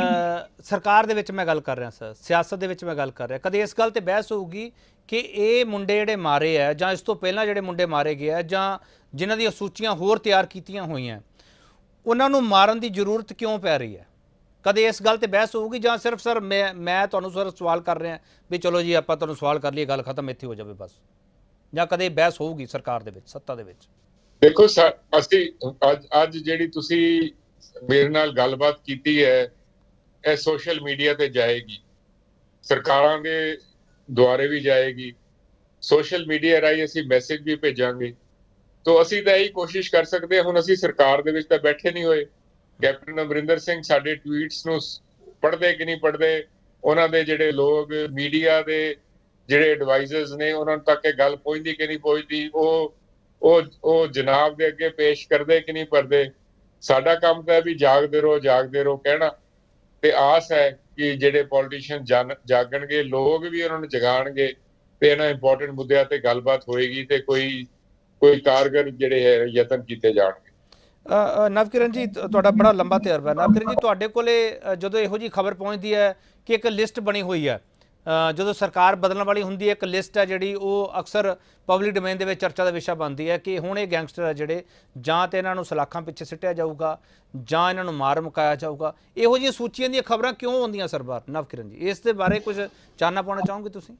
ਸਰਕਾਰ ਦੇ ਵਿੱਚ ਮੈਂ ਗੱਲ ਕਰ ਰਿਹਾ ਸਰ, ਸਿਆਸਤ ਦੇ ਵਿੱਚ ਮੈਂ ਗੱਲ ਕਰ ਰਿਹਾ, ਕਦੇ ਇਸ ਗੱਲ ਤੇ ਬਹਿਸ ਹੋਊਗੀ ਕਿ ਇਹ ਮੁੰਡੇ ਜਿਹੜੇ ਮਾਰੇ ਆ ਜਾਂ ਇਸ ਤੋਂ ਪਹਿਲਾਂ ਜਿਹੜੇ ਮੁੰਡੇ ਮਾਰੇ ਗਏ ਆ ਜਾਂ ਜਿਨ੍ਹਾਂ ਦੀਆਂ ਸੂਚੀਆਂ ਹੋਰ ਤਿਆਰ ਕੀਤੀਆਂ ਹੋਈਆਂ ਉਹਨਾਂ ਨੂੰ ਮਾਰਨ ਦੀ ਜ਼ਰੂਰਤ ਕਿਉਂ ਪੈ ਰਹੀ ਹੈ? ਕਦੇ ਇਸ ਗੱਲ ਤੇ ਬਹਿਸ ਹੋਊਗੀ ਜਾਂ ਸਿਰਫ ਸਰ ਮੈਂ ਮੈਂ ਤੁਹਾਨੂੰ ਸਰ ਸਵਾਲ ਕਰ ਰਿਹਾ ਵੀ ਚਲੋ ਜੀ ਆਪਾਂ ਤੁਹਾਨੂੰ ਸਵਾਲ ਕਰ ਲਈਏ, ਗੱਲ ਖਤਮ ਇੱਥੇ ਹੋ ਜਾਵੇ ਬਸ, ਜਾਂ ਕਦੇ ਬਹਿਸ ਹੋਊਗੀ ਸਰਕਾਰ ਦੇ ਵਿੱਚ, ਸੱਤਾ ਦੇ ਵਿੱਚ? ਦੇਖੋ ਅਸੀਂ ਅੱਜ ਅੱਜ ਜਿਹੜੀ ਤੁਸੀਂ ਮੇਰੇ ਨਾਲ ਗੱਲਬਾਤ ਕੀਤੀ ਹੈ ਇਹ ਸੋਸ਼ਲ ਮੀਡੀਆ ਤੇ ਜਾਏਗੀ, ਸਰਕਾਰਾਂ ਦੇ ਦੁਆਰੇ ਵੀ ਜਾਏਗੀ, ਸੋਸ਼ਲ ਮੀਡੀਆ ਰਾਹੀਂ ਅਸੀਂ ਮੈਸੇਜ ਵੀ ਭੇਜਾਂਗੇ। ਤੋਂ ਅਸੀਂ ਤਾਂ ਇਹੀ ਕੋਸ਼ਿਸ਼ ਕਰ ਸਕਦੇ ਹਾਂ। ਹੁਣ ਅਸੀਂ ਸਰਕਾਰ ਦੇ ਵਿੱਚ ਤਾਂ ਬੈਠੇ ਨਹੀਂ ਹੋਏ। ਕੈਪਟਨ ਅਮਰਿੰਦਰ ਸਿੰਘ ਸਾਡੇ ਟਵੀਟਸ ਨੂੰ ਪੜ੍ਹਦੇ ਕਿ ਨਹੀਂ ਪੜ੍ਹਦੇ, ਉਹਨਾਂ ਦੇ ਜਿਹੜੇ ਲੋਕ ਮੀਡੀਆ ਦੇ ਜਿਹੜੇ ਐਡਵਾਈਜ਼ਰਸ ਨੇ ਉਹਨਾਂ ਤੱਕ ਇਹ ਗੱਲ ਪਹੁੰਚਦੀ ਕਿ ਨਹੀਂ ਪਹੁੰਚਦੀ, ਉਹ ਉਹ ਉਹ ਜਨਾਬ ਦੇ ਅੱਗੇ ਪੇਸ਼ ਕਰਦੇ ਕਿ ਨਹੀਂ ਕਰਦੇ। ਸਾਡਾ ਕੰਮ ਤਾਂ ਵੀ ਜਾਗਦੇ ਰਹੋ ਜਾਗਦੇ ਰਹੋ ਕਹਿਣਾ, ਤੇ ਆਸ ਹੈ ਕਿ ਜਿਹੜੇ ਪੋਲੀਟੀਸ਼ੀਅਨ ਜਾਗਣਗੇ, ਲੋਕ ਵੀ ਉਹਨਾਂ ਨੂੰ ਜਗਾਣਗੇ ਤੇ ਇਹਨਾਂ ਇੰਪੋਰਟੈਂਟ ਮੁੱਦਿਆਂ ਤੇ ਗੱਲਬਾਤ ਹੋਏਗੀ ਤੇ ਕੋਈ ਕੋਈ ਕਾਰਗਰ ਜਿਹੜੇ ਹੈ ਯਤਨ ਕੀਤੇ ਜਾਣਗੇ। ਨਵਕਿਰਨ ਜੀ ਤੁਹਾਡਾ ਬੜਾ ਲੰਬਾ ਤਜਰਬਾ। ਨਵਕਿਰਨ ਜੀ ਤੁਹਾਡੇ ਕੋਲੇ ਜਦੋਂ ਇਹੋ ਜਿਹੀ ਖਬਰ ਪਹੁੰਚਦੀ ਹੈ ਕਿ ਇੱਕ ਲਿਸਟ ਬਣੀ ਹੋਈ ਹੈ, ਜਦੋਂ ਸਰਕਾਰ ਬਦਲਣ ਵਾਲੀ ਹੁੰਦੀ ਹੈ ਇੱਕ ਲਿਸਟ ਹੈ ਜਿਹੜੀ ਉਹ ਅਕਸਰ ਪਬਲਿਕ ਡੋਮੇਨ ਦੇ ਵਿੱਚ ਚਰਚਾ ਦਾ ਵਿਸ਼ਾ ਬਣਦੀ ਹੈ ਕਿ ਹੁਣ ਇਹ ਗੈਂਗਸਟਰ ਹੈ ਜਿਹੜੇ ਜਾਂ ਤਾਂ ਇਹਨਾਂ ਨੂੰ ਸਲਾਖਾਂ ਪਿੱਛੇ ਸਿੱਟਿਆ ਜਾਊਗਾ ਜਾਂ ਇਹਨਾਂ ਨੂੰ ਮਾਰ ਮੁਕਾਇਆ ਜਾਊਗਾ, ਇਹੋ ਜਿਹੀਆਂ ਸੂਚੀਆਂ ਦੀਆਂ ਖਬਰਾਂ ਕਿਉਂ ਆਉਂਦੀਆਂ ਸਰਦਾਰ ਨਵਕਿਰਨ ਜੀ? ਇਸ ਦੇ ਬਾਰੇ ਕੁਝ ਚਾਨਣਾ ਪਾਉਣਾ ਚਾਹੋਗੇ ਤੁਸੀਂ?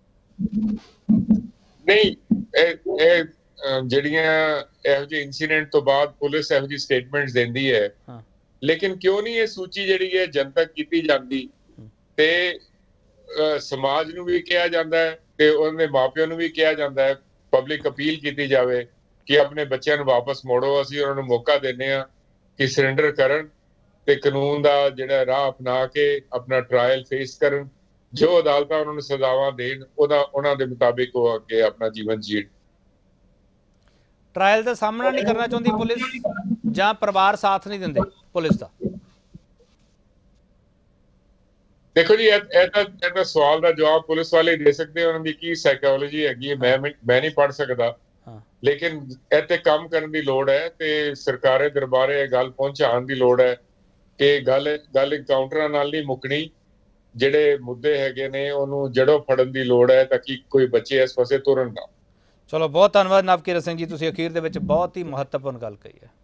ਨਹੀਂ, ਇਹ ਇਹ ਜਿਹੜੀਆਂ ਇਹੋ ਜਿਹੇ ਇਨਸੀਡੈਂਟ ਤੋਂ ਬਾਅਦ ਪੁਲਿਸ ਇਹੋ ਜਿਹੀ ਸਟੇਟਮੈਂਟਸ ਦਿੰਦੀ ਹੈ, ਲੇਕਿਨ ਕਿਉਂ ਨਹੀਂ ਇਹ ਸੂਚੀ ਜਿਹੜੀ ਹੈ ਜਨਤਕ ਕੀਤੀ ਜਾਂਦੀ ਤੇ ਸਮਾਜ ਨੂੰ ਵੀ ਕਿਹਾ ਜਾਂਦਾ ਹੈ ਤੇ ਉਹਨਾਂ ਦੇ ਮਾਪਿਆਂ ਨੂੰ ਵੀ ਕਿਹਾ ਜਾਂਦਾ ਹੈ, ਪਬਲਿਕ ਅਪੀਲ ਕੀਤੀ ਜਾਵੇ ਕਿ ਆਪਣੇ ਬੱਚਿਆਂ ਨੂੰ ਵਾਪਸ ਮੋੜੋ। ਅਸੀਂ ਉਹਨਾਂ ਨੂੰ ਮੌਕਾ ਦਿੰਦੇ ਹਾਂ ਕਿ ਸਰੈਂਡਰ ਕਰਨ ਤੇ ਕਾਨੂੰਨ ਦਾ ਜਿਹੜਾ ਰਾਹ ਅਪਣਾ ਕੇ ਆਪਣਾ ਟ੍ਰਾਇਲ ਫੇਸ ਕਰਨ, ਜੋ ਅਦਾਲਤਾਂ ਉਹਨਾਂ ਨੂੰ ਸਜ਼ਾਵਾਂ ਦੇਣ ਉਹਦਾ ਉਹਨਾਂ ਦੇ ਮੁਤਾਬਿਕ ਉਹ ਅੱਗੇ ਆਪਣਾ ਜੀਵਨ ਜੀਣ। ਟ੍ਰਾਇਲ ਦਾ ਸਾਹਮਣਾ ਨਹੀਂ ਕਰਨਾ ਚਾਹੁੰਦੀ ਪੁਲਿਸ ਜਾਂ ਪਰਿਵਾਰ ਸਾਥ ਨਹੀਂ ਦਿੰਦੇ ਪੁਲਿਸ ਦਾ? ਦੇਖੋ ਜੀ, ਇਹ ਤਾਂ ਇਹਦਾ ਸਵਾਲ ਦਾ ਜਵਾਬ ਪੁਲਿਸ ਵਾਲੇ ਦੇ ਸਕਦੇ, ਉਹਨਾਂ ਦੀ ਕੀ ਸਾਈਕੋਲੋਜੀ ਹੈਗੀ ਹੈ ਮੈਂ ਮੈਂ ਨਹੀਂ ਪੜ੍ਹ ਸਕਦਾ, ਲੇਕਿਨ ਇਹ ਤੇ ਕੰਮ ਕਰਨ ਦੀ ਲੋੜ ਹੈ ਤੇ ਸਰਕਾਰੇ ਦਰਬਾਰੇ ਇਹ ਗੱਲ ਪਹੁੰਚਾਉਣ ਦੀ ਲੋੜ ਹੈ ਕਿ ਗੱਲ ਗੱਲ ਇਨਕਾਊਂਟਰਾਂ ਨਾਲ ਨਹੀਂ ਮੁੱਕਣੀ। ਜਿਹੜੇ ਮੁੱਦੇ ਹੈਗੇ ਨੇ ਉਹਨੂੰ ਜੜੋਂ ਫੜਨ ਦੀ ਲੋੜ ਹੈ ਤਾਂ ਕਿ ਕੋਈ ਬੱਚੇ ਇਸ ਪਾਸੇ ਤੁਰਨ ਨਾ। ਚਲੋ ਬਹੁਤ ਧੰਨਵਾਦ ਨਵਕਿਰਨ ਸਿੰਘ ਜੀ, ਤੁਸੀਂ ਅਖੀਰ ਦੇ ਵਿੱਚ ਬਹੁਤ ਹੀ ਮਹੱਤਵਪੂਰਨ ਗੱਲ ਕਹੀ ਹੈ।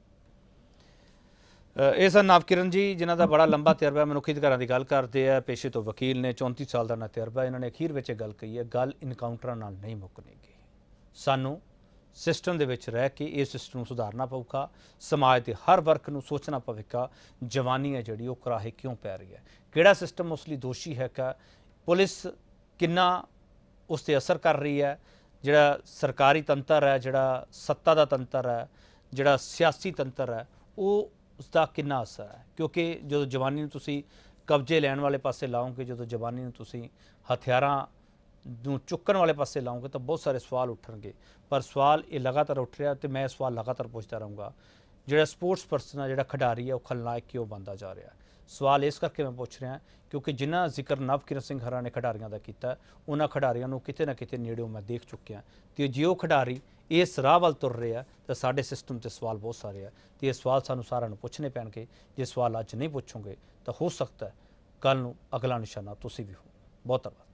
ਇਹ ਸਨ ਨਵਕਿਰਨ ਜੀ ਜਿਨ੍ਹਾਂ ਦਾ ਬੜਾ ਲੰਬਾ ਤਜਰਬਾ, ਮਨੁੱਖੀ ਅਧਿਕਾਰਾਂ ਦੀ ਗੱਲ ਕਰਦੇ ਆ, ਪੇਸ਼ੇ ਤੋਂ ਵਕੀਲ ਨੇ, ਚੌਂਤੀ ਸਾਲ ਦਾ ਤਜਰਬਾ। ਇਹਨਾਂ ਨੇ ਅਖੀਰ ਵਿੱਚ ਇਹ ਗੱਲ ਕਹੀ ਹੈ, ਗੱਲ ਇਨਕਾਊਂਟਰਾਂ ਨਾਲ ਨਹੀਂ ਮੁੱਕਣੀਗੀ। ਸਾਨੂੰ ਸਿਸਟਮ ਦੇ ਵਿੱਚ ਰਹਿ ਕੇ ਇਸ ਸਿਸਟਮ ਨੂੰ ਸੁਧਾਰਨਾ ਪਊਗਾ। ਸਮਾਜ ਦੇ ਹਰ ਵਰਗ ਨੂੰ ਸੋਚਣਾ ਪਵੇਗਾ ਜਵਾਨੀ ਹੈ ਜਿਹੜੀ ਉਹ ਕਰਾਹੇ ਕਿਉਂ ਪੈ ਰਹੀ ਹੈ, ਕਿਹੜਾ ਸਿਸਟਮ ਉਸ ਲਈ ਦੋਸ਼ੀ ਹੈਗਾ, ਪੁਲਿਸ ਕਿੰਨਾ ਉਸ 'ਤੇ ਅਸਰ ਕਰ ਰਹੀ ਹੈ, ਜਿਹੜਾ ਸਰਕਾਰੀ ਤੰਤਰ ਹੈ, ਜਿਹੜਾ ਸੱਤਾ ਦਾ ਤੰਤਰ ਹੈ, ਜਿਹੜਾ ਸਿਆਸੀ ਤੰਤਰ ਹੈ, ਉਹ ਉਸਦਾ ਕਿੰਨਾ ਅਸਰ ਹੈ। ਕਿਉਂਕਿ ਜਦੋਂ ਜਵਾਨੀ ਨੂੰ ਤੁਸੀਂ ਕਬਜ਼ੇ ਲੈਣ ਵਾਲੇ ਪਾਸੇ ਲਾਓਗੇ, ਜਦੋਂ ਜਵਾਨੀ ਨੂੰ ਤੁਸੀਂ ਹਥਿਆਰਾਂ ਨੂੰ ਚੁੱਕਣ ਵਾਲੇ ਪਾਸੇ ਲਾਓਗੇ ਤਾਂ ਬਹੁਤ ਸਾਰੇ ਸਵਾਲ ਉੱਠਣਗੇ। ਪਰ ਸਵਾਲ ਇਹ ਲਗਾਤਾਰ ਉੱਠ ਰਿਹਾ ਤੇ ਮੈਂ ਸਵਾਲ ਲਗਾਤਾਰ ਪੁੱਛਦਾ ਰਹੂੰਗਾ, ਜਿਹੜਾ ਸਪੋਰਟਸ ਪਰਸਨ ਹੈ, ਜਿਹੜਾ ਖਿਡਾਰੀ ਹੈ, ਉਹ ਖਲਨਾਇਕ ਕਿਉਂ ਬਣਦਾ ਜਾ ਰਿਹਾ? ਸਵਾਲ ਇਸ ਕਰਕੇ ਮੈਂ ਪੁੱਛ ਰਿਹਾ ਕਿਉਂਕਿ ਜਿੰਨਾ ਜ਼ਿਕਰ ਨਵਕਿਰਨ ਸਿੰਘ ਹਰਾ ਨੇ ਖਿਡਾਰੀਆਂ ਦਾ ਕੀਤਾ, ਉਹਨਾਂ ਖਿਡਾਰੀਆਂ ਨੂੰ ਕਿਤੇ ਨਾ ਕਿਤੇ ਨੇੜਿਓਂ ਮੈਂ ਦੇਖ ਚੁੱਕਿਆ ਤੇ ਜੇ ਉਹ ਖਿਡਾਰੀ ਇਸ ਰਾਹ ਵੱਲ ਤੁਰ ਰਹੇ ਆ ਤਾਂ ਸਾਡੇ ਸਿਸਟਮ 'ਤੇ ਸਵਾਲ ਬਹੁਤ ਸਾਰੇ ਆ ਤੇ ਇਹ ਸਵਾਲ ਸਾਨੂੰ ਸਾਰਿਆਂ ਨੂੰ ਪੁੱਛਣੇ ਪੈਣਗੇ। ਜੇ ਸਵਾਲ ਅੱਜ ਨਹੀਂ ਪੁੱਛੋਗੇ ਤਾਂ ਹੋ ਸਕਦਾ ਕੱਲ੍ਹ ਨੂੰ ਅਗਲਾ ਨਿਸ਼ਾਨਾ ਤੁਸੀਂ ਵੀ ਹੋ। ਬਹੁਤ ਧੰਨਵਾਦ।